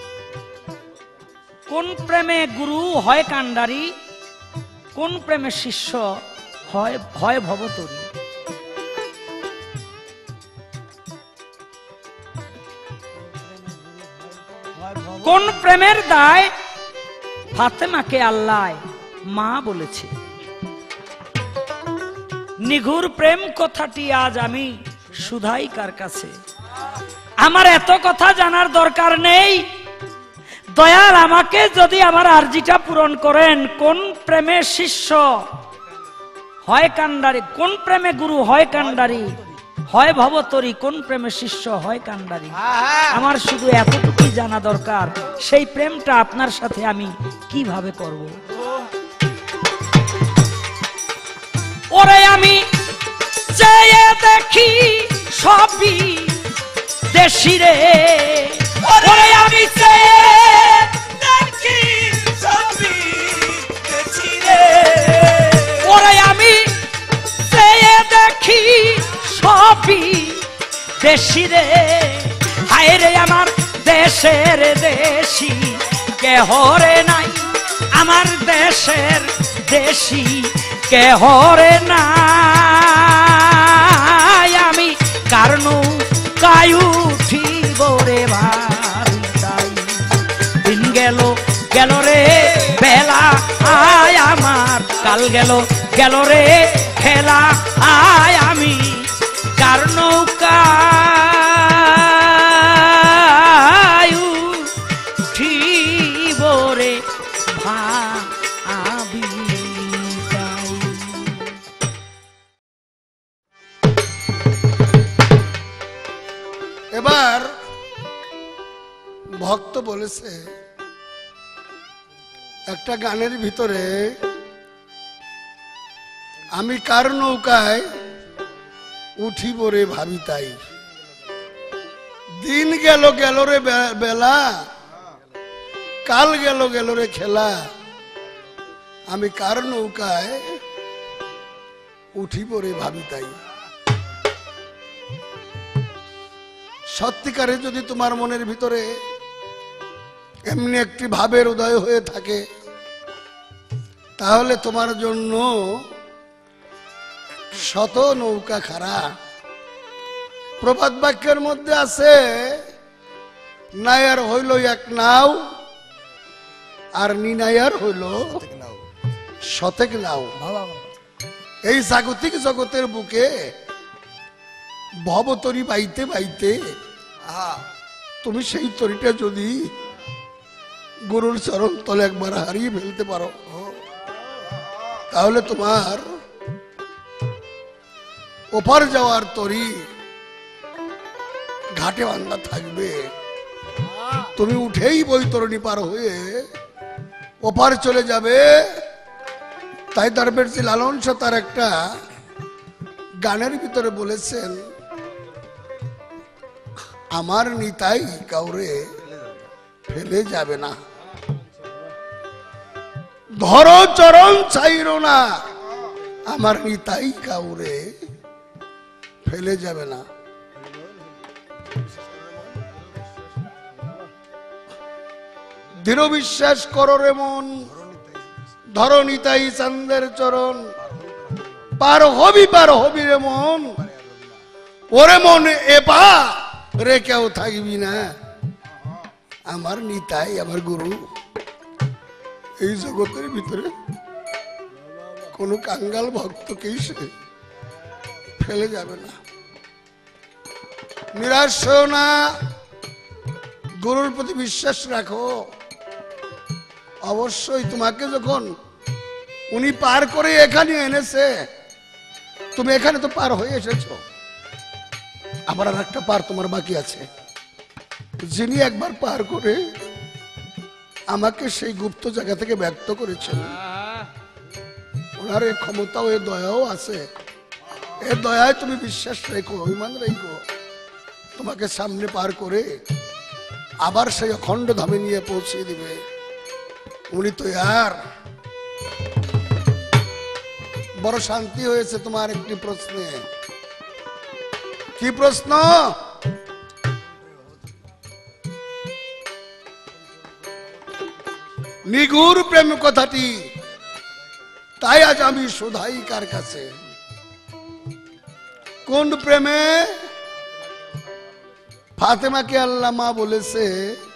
কোন প্রেমে গুরু হয় কান্ডারি, কোন প্রেমের শিষ্য হয় হয় ভবতরী। কোন প্রেমের দায় ফাতেমাকে আল্লাহ মা বলেছে। নিঘুর প্রেম কথাটি আজ আমি শুধাই কার কাছে। আমার এত কথা জানার দরকার নেই, দয়াল আমাকে যদি আমার আরজিটা পূরণ করেন, কোন প্রেমের শিষ্য হয় কান্ডারি, কোন প্রেমে গুরু হয় কান্ডারি, হয় ভবতরী, কোন প্রেমের শিষ্য হয় কান্ডারি। আমার শুধু এতটুকুই জানা দরকার, সেই প্রেমটা আপনার সাথে আমি কিভাবে করব। ওরে আমি চেয়ে দেখি সবই দেশি রে, ওরে আমি চেয়ে দেখি সবই দেশি রে, ওরে আমি চেয়ে দেখি সবই দেশি রে। হায় রে আমার দেশের দেশি কেহ রে নাই, আমার দেশের দেশি কেহ রে নাই। আমি কারণ কায়ু উঠিব রে ভাবি তাই দিন গেল গেল রে বেলা আয় আমার কাল গেল গেল রে খেলা আয় আমি কার নৌকায় উঠিব রে ভাবি তাই। এবার ভক্ত বলেছে একটা গানের ভিতরে, আমি কার নৌকায় উঠিব রে ভাবি তাই দিন গেল গেল রে বেলা কাল গেল গেল রে খেলা, আমি কার নৌকায় উঠিব রে ভাবি তাই। সত্যিকারে যদি তোমার মনের ভিতরে এমনি একটি ভাবের উদয় হয়ে থাকে, তাহলে তোমার জন্য শত নৌকা খাড়া। প্রবাদ বাক্যের মধ্যে আছে, নায়ার হইল এক নাও আর নিনায়ার হইল শতেক নাও। এই জাগতিক জগতের বুকে ভবতরী বাইতে বাইতে তুমি সেই তরিটা যদি গুরুর চরণ তলে একবার হারিয়ে ফেলতে পারো, তাহলে তোমার ওপার যাওয়ার তরি ঘাটে বান্ধা থাকবে। তুমি উঠেই বৈতরণী পার হয়ে ওপার চলে যাবে। তাই দরবেশজি লালন শাহ তার একটা গানের ভিতরে বলেছেন, আমার নিতাই কাউরে ফেলে যাবে না, ধরো চরণ চাইরো না, আমার নিতাই কাউরে ফেলে যাবে না। দৃঢ় বিশ্বাস করো রে মন, ধরো নিতাই চান্দের চরণ, পার হবি পার হবি রে মন, ওরে মন এপা রে কেউ থাকবি না, আমার নিতাই আমার গুরু এই জগতের ভিতরে কোন কাঙ্গাল ভক্তকেই সে ফেলে যাবে না। নিরাশ হও না, গুরুর প্রতি বিশ্বাস রাখো। অবশ্যই তোমাকে যখন উনি পার করে এখানে এনেছে, তুমি এখানে তো পার হয়ে এসেছো, আবার আর একটা পার তোমার বাকি আছে। যিনি একবার পার করে আমাকে সেই গুপ্ত জায়গা থেকে ব্যক্ত করেছেন, ওনার এই ক্ষমতাও এ দয়াও আছে। এ দয়ায় তুমি বিশ্বাস রেখো, অভিমান রেখো, তোমাকে সামনে পার করে আবার সেই অখণ্ড ধামে নিয়ে পৌঁছে দিবে। উনি তো আর বড় শান্তি হয়েছে তোমার একটি প্রশ্নে। কি প্রশ্ন? নিগুর প্রেম কথাটি, তাই আজ আমি শোধাই কার কাছে। কোন প্রেমে? ফাতেমাকে আল্লাহ মা বলেছে,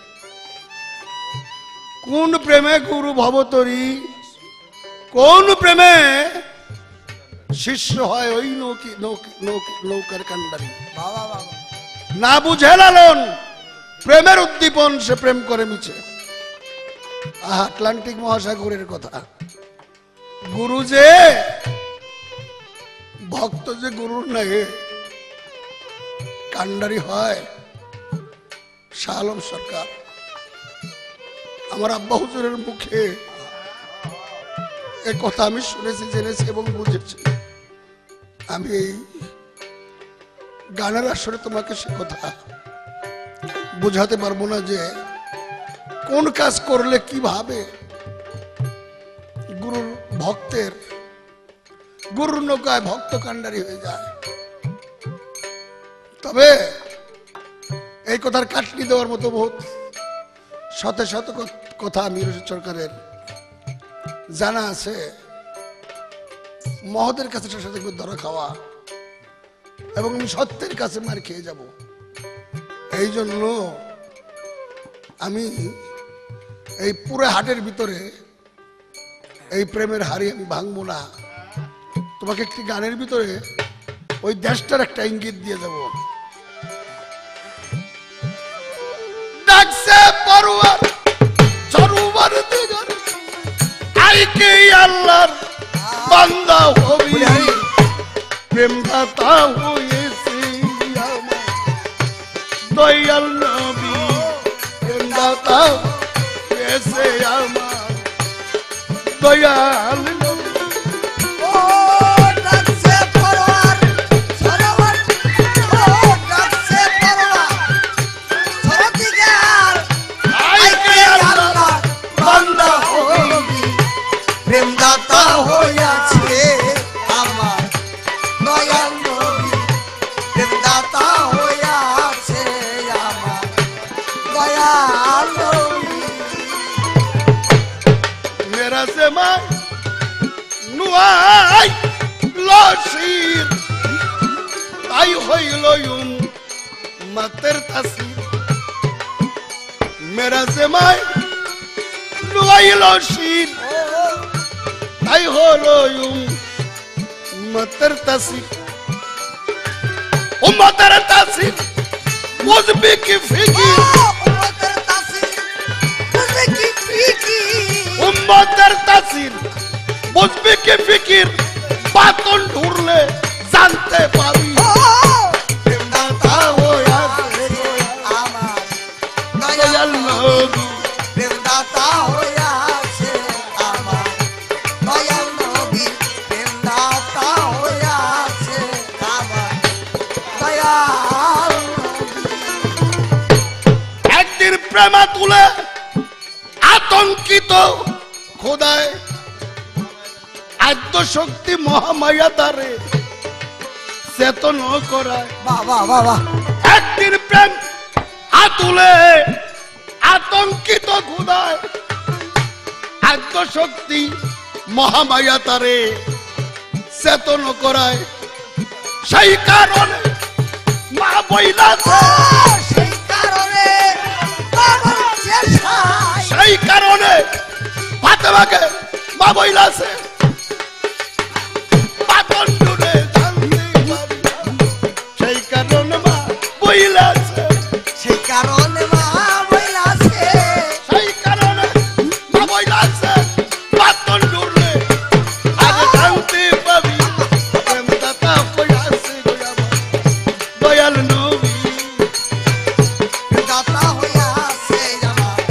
কোন প্রেমে গুরু ভবতরী, কোন প্রেমে শিষ্য হয় ওই নৌকি নৌকার কান্ডারি। না বুঝে লালন প্রেমের উদ্দীপন, সে প্রেম করে মিছে। আটলান্টিক মহাসাগরের কথা। গুরু যে ভক্ত যে গুরুর নাই কান্ডারি হয়। শাহ আলম সরকার আমার আব্বা হুজুরের মুখে এ কথা আমি শুনেছি, জেনেছি এবং বুঝেছি। আমি এই গানের আসরে তোমাকে সে কথা বুঝাতে পারবো না যে কোন কাজ করলে কিভাবে গুরুর ভক্তের গুরুর নৌকায় ভক্ত কান্ডারি হয়ে যায়। তবে এই কথার কাটলি দেওয়ার মতো বহুত শত শত কথা মির সরকারের জানা আছে। মহদের কাছে সাথে ধরা খাওয়া এবং আমি সত্যের কাছে মার খেয়ে যাব। এই জন্য আমি এই পুরো হাটের ভিতরে এই প্রেমের হাড়ি আমি ভাঙবো না। তোমাকে একটি গানের ভিতরে ওই দেশটার একটা ইঙ্গিত দিয়ে যাব। ডাকছে পরওয়ার সরোবর দিগর, আইকে আল্লাহর বান্দা হবি, প্রেম দাতা হয়েছে আমার দয়াল নবী, প্রেম দাতা হয়েছে আমার দয়াল নবী। তাই হইল মাতের তাসির, মেরা জেমাই লুয়াইল শির, তাই হল মাতের তাসির। উম্মতের তাসির বুঝবি কি ফিকির, উম্মতের তাসির বুঝবি কি ফিকির, বাতন ঢুরলে জানতে পাবি। একদিন প্রেমা তুলে আতঙ্কিত খোদায় আদ্য শক্তি মহামায়া তারে চেতন করায়। বাবা বাবা একদিন প্রেম আতুলে আতঙ্কিত খোদায় আদ্য শক্তি মহামায়া তারে চেতন করায়। সেই কারণে মা বইলাছে, সেই কারণে সেই কারণে ফাতেমাকে মা বইলাছে পাতন দূরে জানতে পারি সেই কারণে মা বইলাছে সেই কারণে মা বইলাছে সেই কারণে মা বইলাছে পাতন দূরে আগে জানতে পাবি প্রেম দাতা বইলাছে দয়াল নবী দাতা হইয়াছে আমার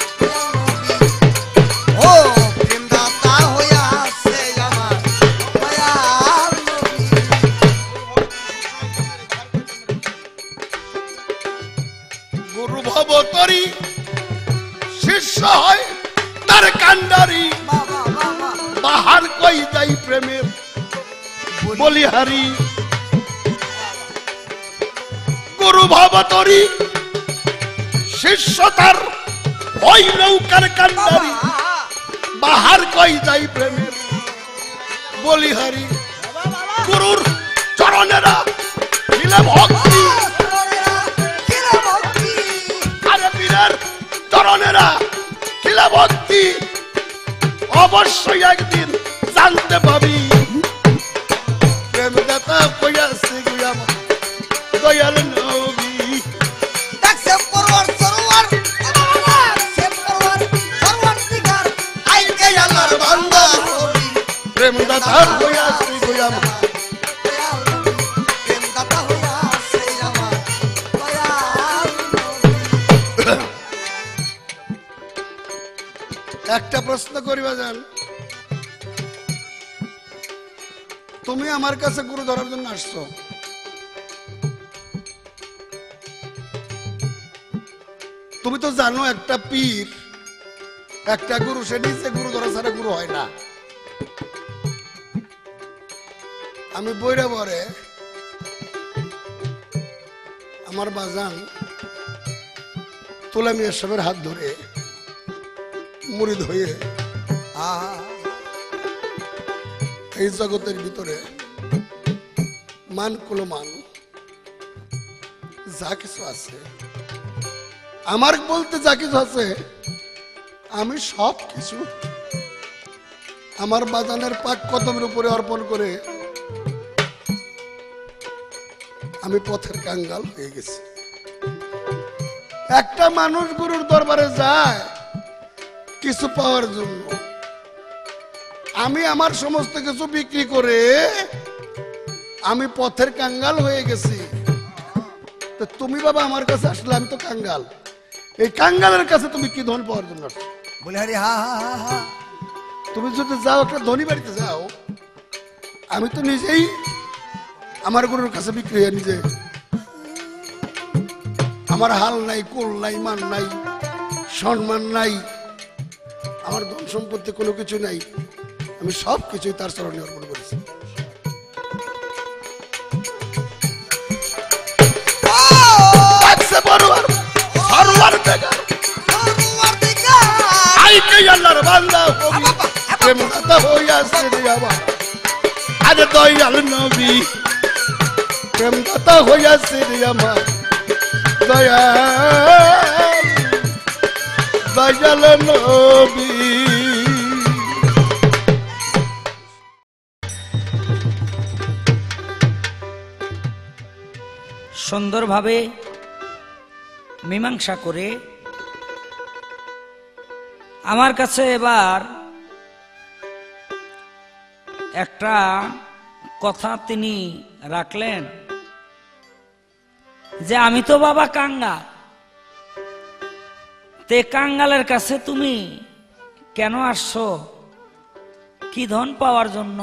ও প্রেম দাতা হইয়াছে আমার দয়াল নবী। গুরু ভবতরী শিষ্য হয় তার কান্ডারি বাবা বাবা বাহার কই যাই প্রেমের বলিহারি গুরু ভবতরী শিষ্য তার ওই নৌকার কান্ডারি বাহার কই যাই প্রেমের বলিহারি গুরুর চরণেরা ছিলে ভক্তি আরে বীরের চরণেরা ছিলে ভক্তি অবশ্যই একদিন জানতে পাবি প্রেম দাতা কইয়াছে গুয়ামা দয়াল নবী দেখছে পরওয়ার সরওয়ার দেখছে পরওয়ার সরওয়ার দিগার আইকে আল্লাহর বান্দা হবি প্রেম দাতা কইয়াছে গুয়ামা দয়াল নবী প্রেম দাতা হইয়াছে আমার দয়াল নবী। একটা প্রশ্ন করিবা যান তুমি আমার কাছে গুরু ধরার জন্য আসছো তুমি তো জানো একটা পীর একটা গুরু সে নিজে গুরু ধরা ছাড়া গুরু হয় না আমি বইরা বরে আমার বাজান তোলা মিয়া সাহেবের হাত ধরে মুরিদ হয়ে আহা এই জগতের ভিতরে মান কুলমান যা কিছু আছে আমার বলতে যা কিছু আছে আমি সব কিছু আমার বাজানের পাক কদমের উপরে অর্পণ করে আমি পথের কাঙ্গাল হয়ে গেছি একটা মানুষ গুরুর দরবারে যায় কিছু পাওয়ার জন্য আমি আমার সমস্ত কিছু বিক্রি করে আমি পথের কাঙ্গাল হয়ে গেছি তো তুমি বাবা আমার কাছে আসলে আমি তো কাঙ্গাল এই কাঙ্গালের কাছে তুমি কি ধন পাওয়ার জন্য আসছো? বলে হরি হা হা হা হা তুমি যদি যাও একটা ধনী বাড়িতে যাও আমি তো নিজেই আমার গুরুর কাছে বিক্রি হয়ে নিজে আমার হাল নাই কুল নাই মান নাই সম্মান নাই আমার ধন সম্পত্তি কোনো কিছু নাই আমি সব কিছুই তার চরণে অর্পণ করেছি বড়ুয়ার সরওয়ার দেখা সরওয়ার দিগার আইকে আল্লাহর বান্দা হবি প্রেম দাতা হইয়াছে রে আমার আজ দয়াল নবী প্রেম দাতা হইয়াছে রে আমার দয়াল দয়াল নবী সুন্দরভাবে মীমাংসা করে আমার কাছে এবার একটা কথা তিনি রাখলেন যে আমি তো বাবা কাঙ্গাল, তে কাঙ্গালের কাছে তুমি কেন আসছো? কি ধন পাওয়ার জন্য?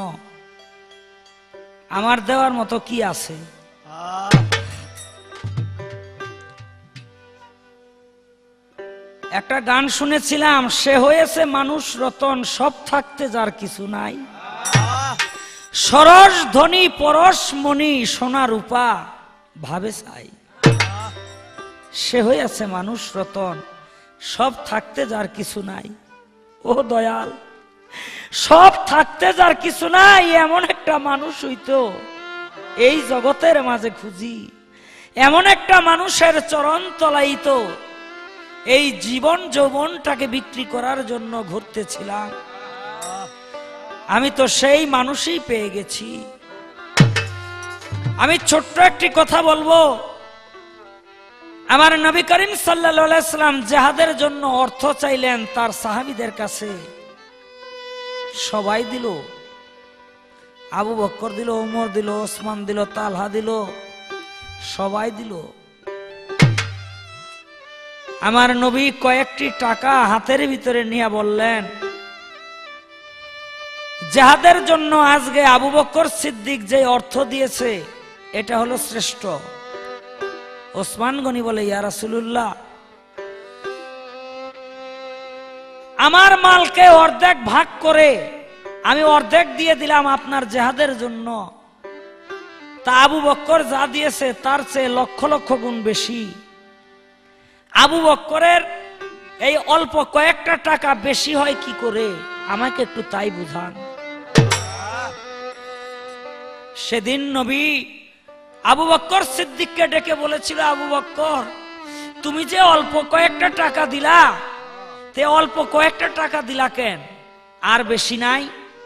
আমার দেওয়ার মতো কি আছে? একটা গান শুনেছিলাম, সে হয়েছে মানুষ রতন, সব থাকতে যার কিছু নাই। সরস ধনী পরশ মণি সোনা রূপা ভাবে চাই। সে হয়েছে মানুষ রতন, সব থাকতে যার কিছু নাই। ও দয়াল, সব থাকতে যার কিছু নাই এমন একটা মানুষ হইতো এই জগতের মাঝে খুঁজি। এমন একটা মানুষের চরণ তলাইতো এই জীবন যৌবনটাকে বিক্রি করার জন্য ঘুরতেছিলাম, আমি তো সেই মানুষই পেয়ে গেছি। আমি ছোট্ট একটি কথা বলবো, আমার নবী করিম সাল্লাল্লাহু আলাইহি সাল্লাম জিহাদের জন্য অর্থ চাইলেন তার সাহাবীদের কাছে, সবাই দিল। আবু বকর দিল, ওমর দিল, ওসমান দিল, তালহা দিল, সবাই দিল। আমার নবী কয়েকটি টাকা হাতের ভিতরে নিয়ে বললেন, জিহাদের জন্য আজকে আবু বকর সিদ্দিক যে অর্থ দিয়েছে এটা হলো শ্রেষ্ঠ। ওসমান গনি বলে, ইয়া রাসূলুল্লাহ, আমার মালকে অর্ধেক ভাগ করে আমি অর্ধেক দিয়ে দিলাম আপনার জিহাদের জন্য, তা আবু বকর যা দিয়েছে তার চেয়ে লক্ষ লক্ষ গুণ বেশি। আবু বকরের এই অল্প কয়েকটা টাকা বেশি হয় কি করে, আমাকে একটু তাই বুঝান। সেদিন নবী আবু বকর সিদ্দিককে ডেকে বলেছিল, আবু বকর, তুমি যে অল্প কয়েকটা টাকা দিলা, তে অল্প কয়েকটা টাকা দিলা কেন, আর বেশি নাই?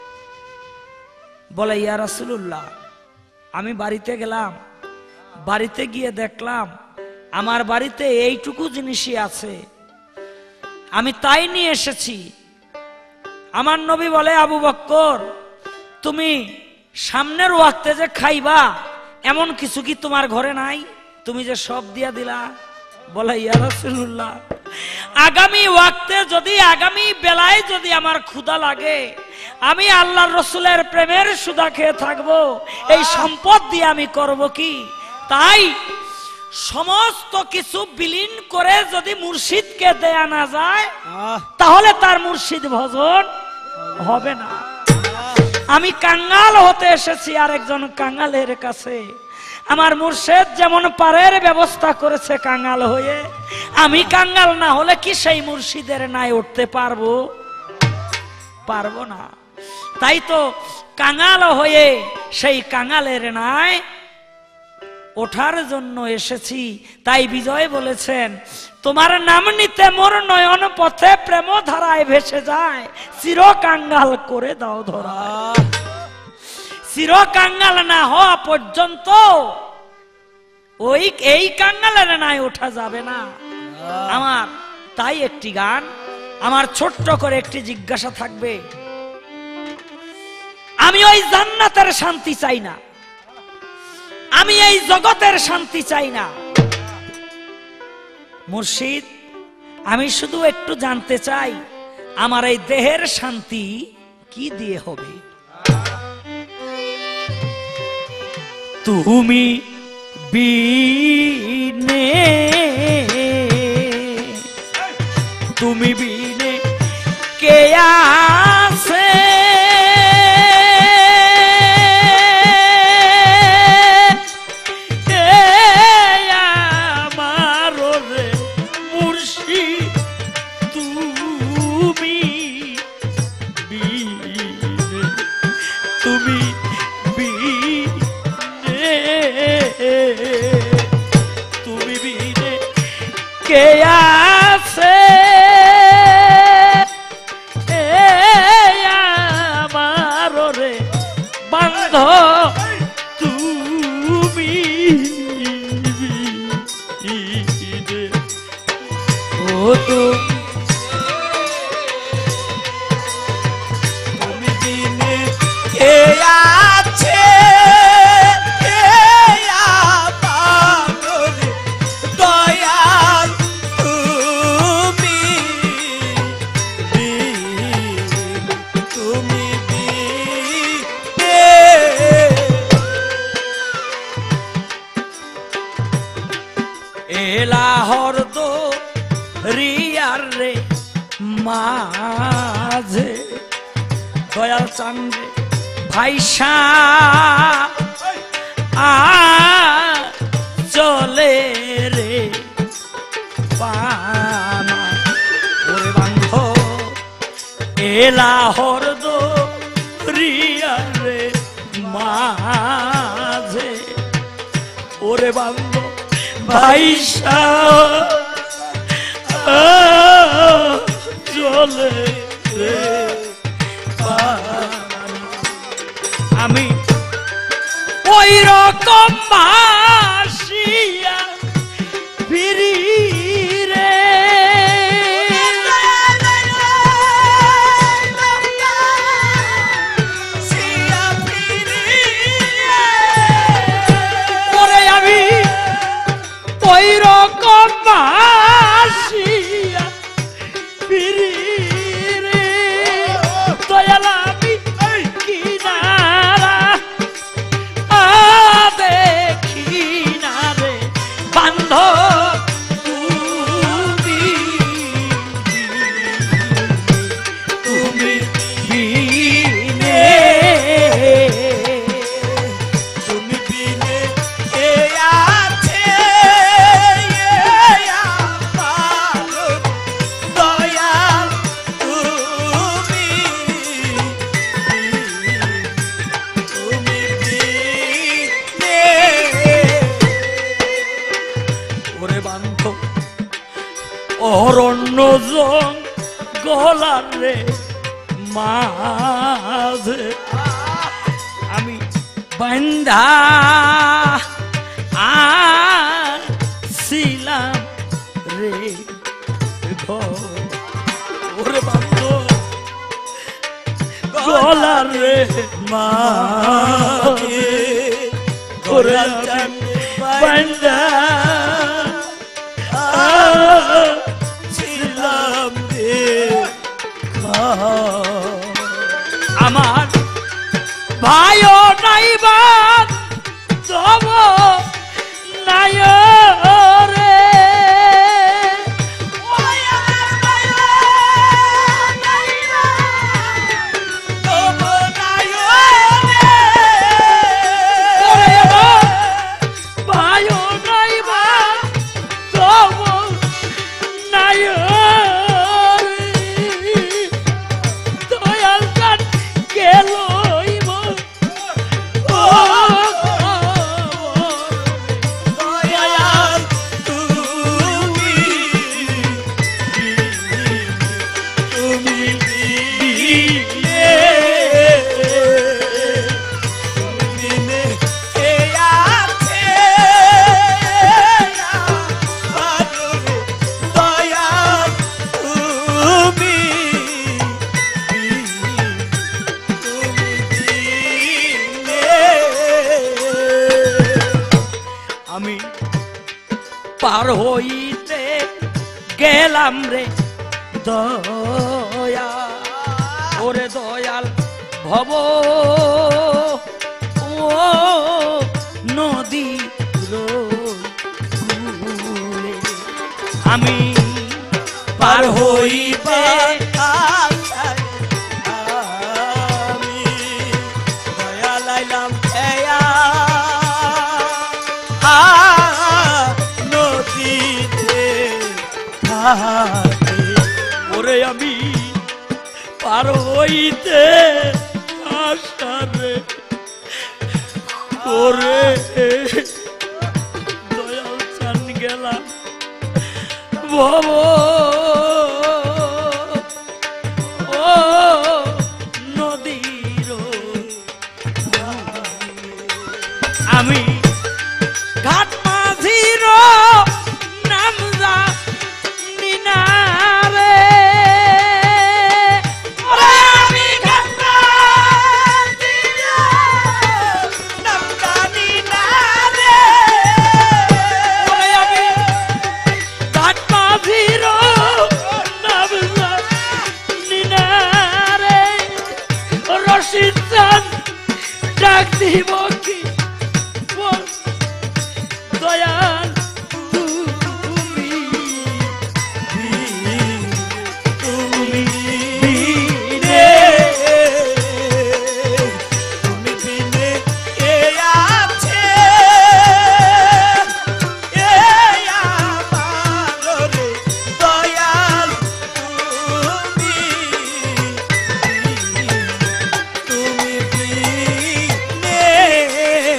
বলে, ইয়া রাসূলুল্লাহ, আমি বাড়িতে গেলাম, বাড়িতে গিয়ে দেখলাম আমার বাড়িতে এইটুকু জিনিসই আছে, আমি তাই নিয়ে এসেছি। আমার নবী বলে, আবু বকর, তুমি সামনের ওয়াক্তে যে খাইবা এমন কিছু কি তোমার ঘরে নাই, তুমি যে সব দিয়া দিলা? বলে, ইয়া রাসূলুল্লাহ, আগামী ওয়াক্তে যদি, আগামী বেলায় যদি আমার ক্ষুধা লাগে, আমি আল্লাহর রসুলের প্রেমের সুধা খেয়ে থাকবো, এই সম্পদ দিয়ে আমি করব কি? তাই সমস্ত কিছু বিলীন করে যদি মুর্শিদকে দেয়া না যায়, তাহলে তার মুর্শিদ ভজন হবে না। আমি কাঙ্গাল হতে এসেছি আরেকজন কাঙ্গালের কাছে। আমার মুর্শিদ যেমন পারের ব্যবস্থা করেছে কাঙ্গাল হয়ে, আমি কাঙ্গাল না হলে কি সেই মুর্শিদের নাই উঠতে পারবো? পারবো না। তাই তো কাঙ্গাল হয়ে সেই কাঙ্গালের নাই ওঠার জন্য এসেছি। তাই বিজয় বলেছেন, তোমার নাম নিতে মোর নয়ন পথে প্রেম ধারায় ভেসে যায়, চির কাঙ্গাল করে দাও ধরা। চির কাঙ্গাল না হওয়া পর্যন্ত ওই এই কাঙ্গালের নাই ওঠা যাবে না আমার। তাই একটি গান, আমার ছোট্ট করে একটি জিজ্ঞাসা থাকবে, আমি ওই জান্নাতের শান্তি চাই না, আমি এই জগতের শান্তি চাই না। মুর্শিদ, আমি শুধু একটু জানতে চাই আমার এই দেহের শান্তি কি দিয়ে হবে? তুমি বিনে, তুমি বিনে কে আছে, কে আছে আমার রে বান্ধব, তুমি ও তুমি দিনে কে আছে লাহোর দো রিয়ার রে মাঝে দয়াল চান্দে ভাইসা আ চলে রে পানা ওরে বান্ধ, এ লাহোর দো রিয়ার রে মাঝে ওরে বান্ধ ভাইসা চলে রে পানি। আমি ওই রকম ভাসিয়া ফিরি রে ওরে আমি ওই রকম ভাসিয়া ফিরি রে দয়াল আমি কিনারা দেখি না রে বান্ধব তুমি তুমি বিনে তুমি বিনে এ আছে এ আমার দয়াল তুমি তুমি বিনে ওরে বান্ধব অরণ্য জঙ্গলার রে মাঝে আমি বান্ধা আসিলাম রে ঘর ওরে বান্ধব গলার রে মাঝে ওরে আমি বান্ধা ছিলাম রে আমার ভাইও নাই বাদ তব নাই রে ওরে আমার ভাইও নাই বাদ তব নাই রে দয়াল জান গেলইব ও দয়াল তুমি তুমি বিনে তুমি বিনে এ আছে দয়াল তুমি আমি পার হইতে গেলাম রে দয়া ওরে দয়াল ভব ও নদী আমি পার হইতে আমি দয়া লাইলাম এয়া নদীতে থাকে ওরে আমি পার হইতে আসারে ওরে দয়াল চান গেলাম ভব ও নদীর আমি ঘাট মাঝির নাম যা নিনারে ওরে আমি ঘাট মাঝির নাম জানি না রে ওরে আমি ঘাট মাঝির নাম যা নিনারে রশিদ চান ডাক দিব কি বল দয়াল তুমি তুমি বিনে তুমি বিনে এ আছে এ আমার রে দয়াল তুমি তুমি বিনে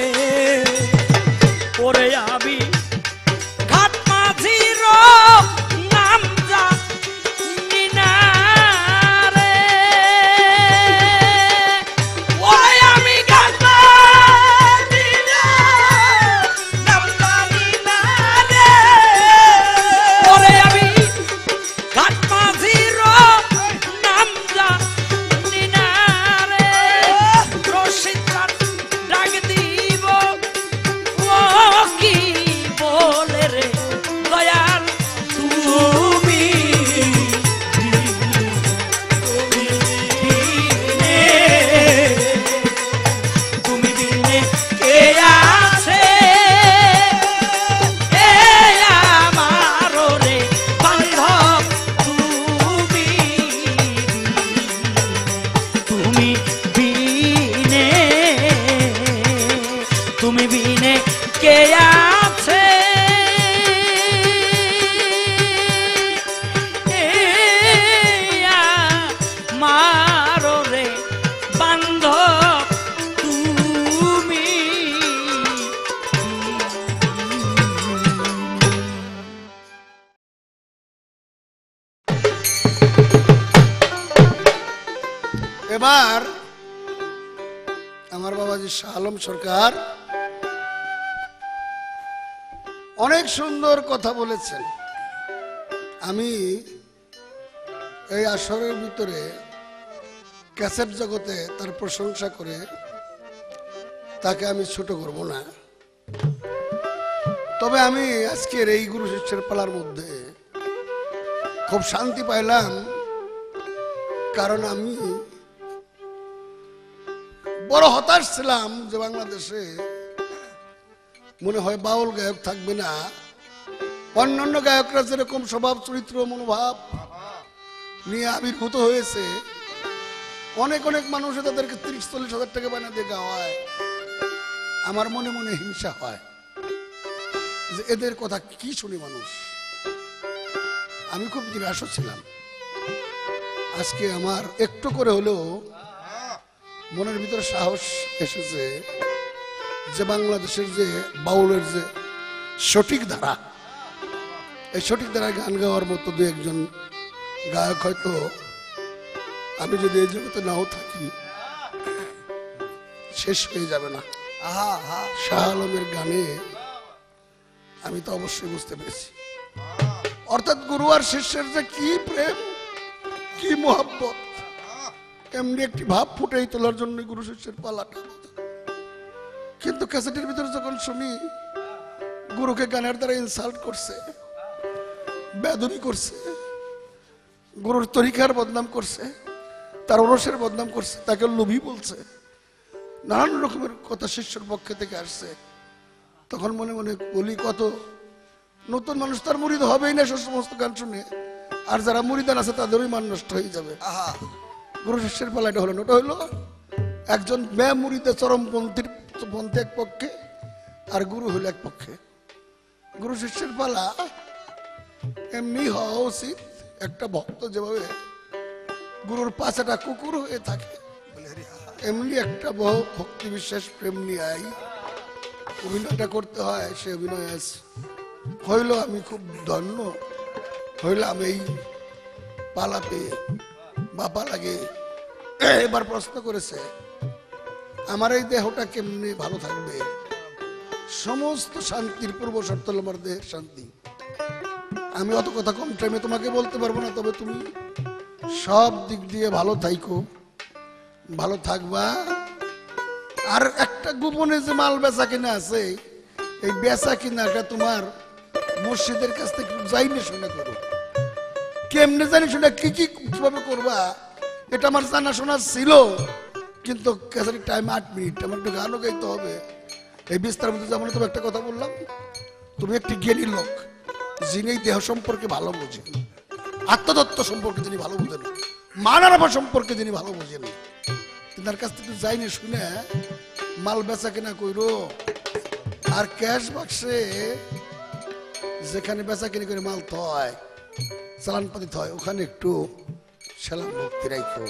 তুমি বিনে তুমি বিনে কে আছে মারো রে বান্ধব তুমি এবার আমার বাবাজি শাহ আলম সরকার অনেক সুন্দর কথা বলেছেন। আমি এই আসরের ভিতরে ক্যাসেট জগতে তার প্রশংসা করে তাকে আমি ছোট করব না, তবে আমি আজকের এই গুরু শিষ্যের পালার মধ্যে খুব শান্তি পাইলাম, কারণ আমি বড় হতাশ ছিলাম যে বাংলাদেশে মনে হয় বাউল গায়ক থাকবে না। অন্যান্য গায়করা যেরকম স্বভাব চরিত্র মনোভাব নিয়ে আবির্ভূত হয়েছে, অনেক অনেক মানুষ তাদেরকে তিরিশ চল্লিশ হাজার টাকা বানিয়ে দিয়ে গাওয়ায়। আমার মনে মনে হিংসা হয় যে এদের কথা কি শুনি মানুষ। আমি খুব নিরাশ ছিলাম। আজকে আমার একটু করে হলেও মনের ভিতরে সাহস এসেছে যে বাংলাদেশের যে বাউলের যে সঠিক ধারা, এই সঠিক ধারায় গান গাওয়ার মতো দু একজন গায়ক হয়তো আমি যদি এই জগতে নাও থাকি শেষ হয়ে যাবে না। শাহ আলমের গানে আমি তো অবশ্যই বুঝতে পেরেছি, অর্থাৎ গুরু আর শিষ্যের যে কি প্রেম, কি মোহাব্বত, এমনি একটি ভাব ফুটেই তোলার জন্য গুরু শিষ্যের পালাটা। কিন্তু ক্যাসেটের ভিতরে যখন শুনি গুরুকে গানের দ্বারা ইনসাল্ট করছে, বেদবি করছে, গুরুর তরিকার বদনাম করছে, তার ওরসের বদনাম করছে, তাকে লোভী বলছে, নানান রকমের কথা শিষ্যের পক্ষে থেকে আসছে, তখন মনে মনে বলি কত নতুন মানুষ তার মুরিদ হবেই না সে সমস্ত গান শুনে, আর যারা মুরিদান আছে তাদেরই মান নষ্ট হয়ে যাবে। গুরু শিষ্যের পালাটা হলো ওটা হলো একজন ম্যা মুরিদে চরমপন্থীর পন্থী এক পক্ষে, আর গুরু হলো এক পক্ষে। গুরু শিষ্যের পালা এমনি হওয়া উচিত, একটা ভক্ত যেভাবে গুরুর পাশাটা কুকুর হয়ে থাকে, এমনি একটা বহু ভক্তি বিশ্বাস প্রেম নিয়ে আই অভিনয়টা করতে হয়। সে অভিনয় হইল আমি খুব ধন্য হইলাম এই পালা পেয়ে। বাবা লাগে এবার প্রশ্ন করেছে আমার এই দেহটা কেমনি ভালো থাকবে। সমস্ত শান্তির পূর্ব শর্ত হল আমার দেহের শান্তি। আমি অত কথা কম টাইমে তোমাকে বলতে পারবো না, তবে তুমি সব দিক দিয়ে ভালো থাইকো, ভালো থাকবা। আর একটা গোপনে যে মাল বেচা কিনা আছে, এই বেচা কিনাটা তোমার মসজিদের কাছ থেকে যাইনি শুনে করো। কেমনে জানি শুনে কি কি কিভাবে করবা এটা আমার জানা শোনা ছিল, কিন্তু টাইম আট মিনিট, আমার একটু গানও গাইতে হবে। এই বিস্তার মধ্যে যেমন তুমি একটা কথা বললাম, তুমি একটি জ্ঞানী লোক যিনি দেহ সম্পর্কে ভালো বোঝেন, আত্মতত্ত্ব সম্পর্কে যিনি ভালো বোঝেন, মানারভা সম্পর্কে যিনি ভালো বোঝেন, তার কাছ থেকে যাইনি শুনে মাল বেচা কিনা কইরো। আর ক্যাশ বাক্সে যেখানে বেচা কিনে করে মাল থয়, চালান পাতি থয়, ওখানে একটু সেলাম ভক্তি রাখো,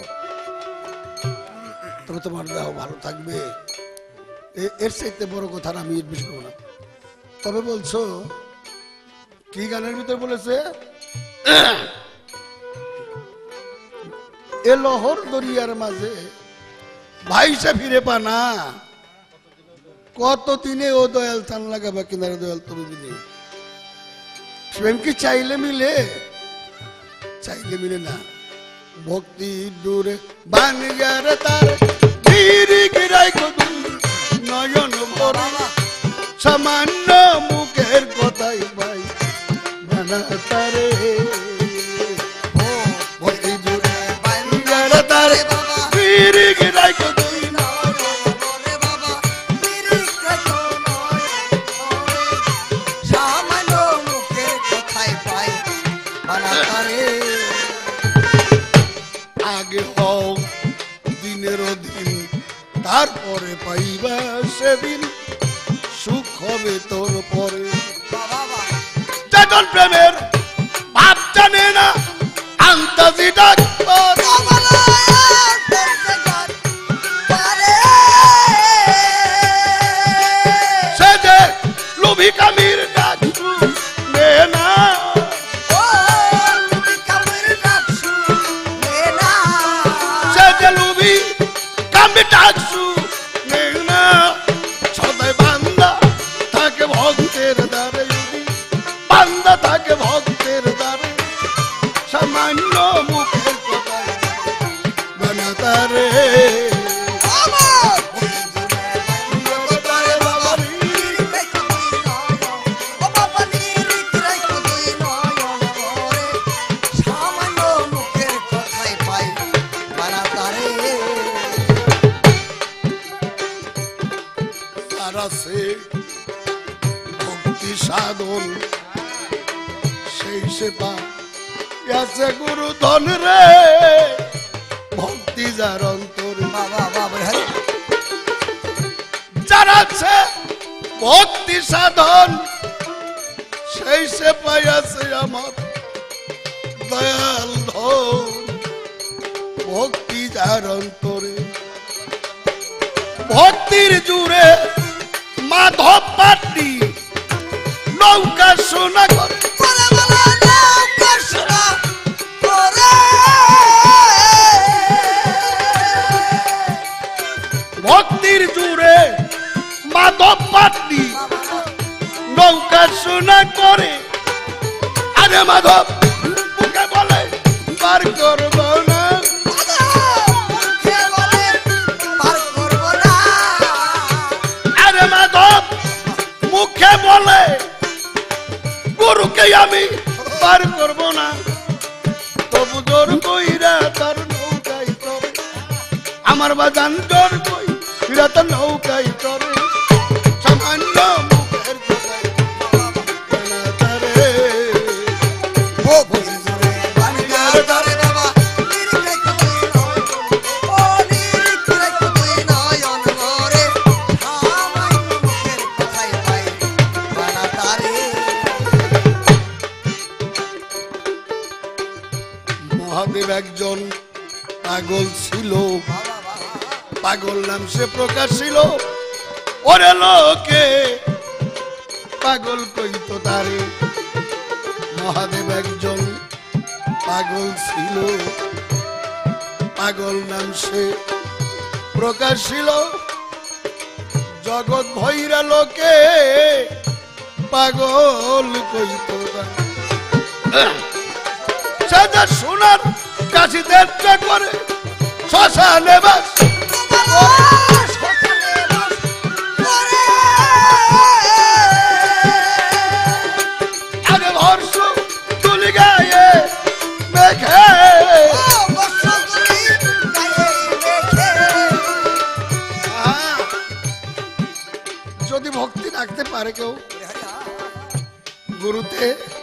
তবে তোমার দেহ ভালো থাকবে। এর চাইতে বড় কথা আমি বিশ্বাস করব না। তবে বলছো কি গানের ভিতরে বলেছে, এ লহর দরিয়ার মাঝে ভাইসা ফিরে পানা, কতদিনে ও দয়াল চান লাগাবা কিনারে দয়াল তুমি দিনে। প্রেম কি চাইলে মিলে? চাইলে মিলে না। ভক্তি দূরে বানিয়ার তার গিরি গিরাই কদুম নয়ন ভরা, সামান্য মুখের কথাই ভাই বানা তারে। ভক্তি দূরে বানিয়ার তার গিরি গিরাই কদুম আগে হও দিনের চিরদিন, তারপরে পাইবা সেদিন সুখ হবে তোর পরে। যেজন প্রেমের ভাব জানে না আন্তাজি ডাক্তার, সে যে লোভী কামির ডাক শুনে না, সে যে লোভী কামির ডাক শুনে না। সদাই বান্দা থাকে ভক্তের দ্বারে, বান্দা থাকে ভক্তের দ্বারে, সামান্য মুখের কথায় বানাতারে। ভক্তি সাধন সেই সেবা আছে গুরু ধন রে, ভক্তি যার অন্তরে যার আছে ভক্তি সাধন সেই সে পাইয়াছে আমার দয়াল ধন। ভক্তি যার অন্তরে, ভক্তির জুড়ে মাধব পাটনি নৌকা সোনা করে, ভক্তির জুড়ে মাধব পাটনি নৌকা সোনা করে। আরে মাধব মুখে বলে পার করব না, আরে মাধব মুখে বলে গুরুকে আমি পার করব না, তবু জোর কইরা তার নৌকায় চড়ে। আমার বাজান জোর কইরা তার নৌকায় চড়ে, সামান্য মুখের কথায় বানাতারে। মহাদেব একজন পাগল ছিল, পাগল নাম সে প্রকাশিল, ওরে লোকে পাগল কইতো তারে। মহাদেব একজন পাগল ছিল, পাগল নাম সে প্রকাশিল, জগৎ ভৈরা লোকে পাগল কইতো তারে। সাজা সোনার কাশি দেখা করে শ্মশানে বাস, আগে ভর্ষ তুলি গায়ে মেখে, যদি ভক্তি রাখতে পারে কেউ গুরুতে,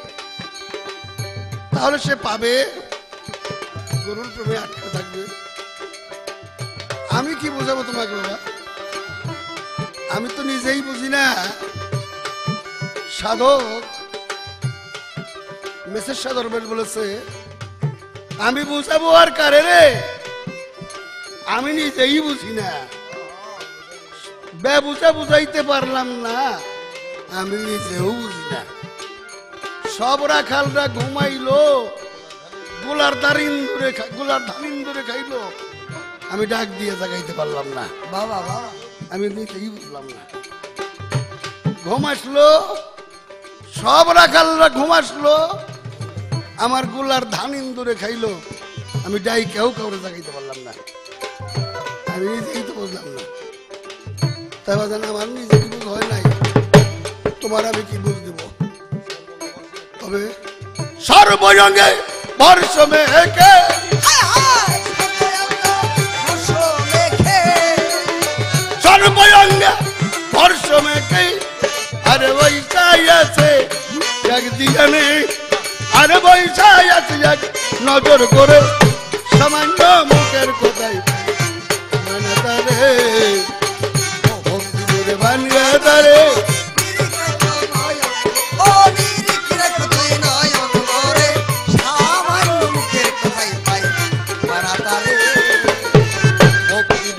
তাহলে সে পাবে গুরুর প্রেমে আটকা থাকবে। আমি কি বোঝাবো তোমাকে বাবা, আমি তো নিজেই বুঝি না। সাধক মেসেজ সাধর বলেছে আমি বুঝাবো আর কারে রে, আমি নিজেই বুঝি না। বে বুঝা বুঝাইতে পারলাম না, আমি নিজেও বুঝি না। সব রাখালরা ঘুমাইলো, গোলার দারিন ধরে গোলার ধানিন ধরে খাইলো, আমি ডাক দিয়ে জাগাইতে পারলাম না। বাবা বাবা আমি নিজেই বুঝলাম না। ঘুম আসলো, সব রাখালরা ঘুম আসলো, আমার গোলার ধানিন ধরে খাইলো, আমি ডাই কেউ কাউরে জাগাইতে পারলাম না। আমি নিজেই তো বুঝলাম না। তাই বাজান আমার নিজে কি বুঝ হয় নাই, তোমার আমি কি বুঝ দেব? তবে সর্বঙ্গে বর্ষ মেঘে সর্বঙ্গে বর্ষ মেঘে, আরে বৈশাই আছে একদিকে, আরে বৈশাই আছে এক নজর করে, সামান্য মুখের কোথায়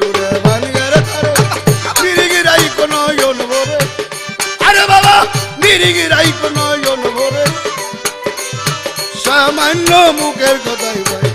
বন্ধুরে বানিয়ার ধরে নিরিগিরাই কোনো জন ভরে আরে বাবা নিরিগিরাই কোনো জন ভরে সামান্য মুখের কথাই ভাই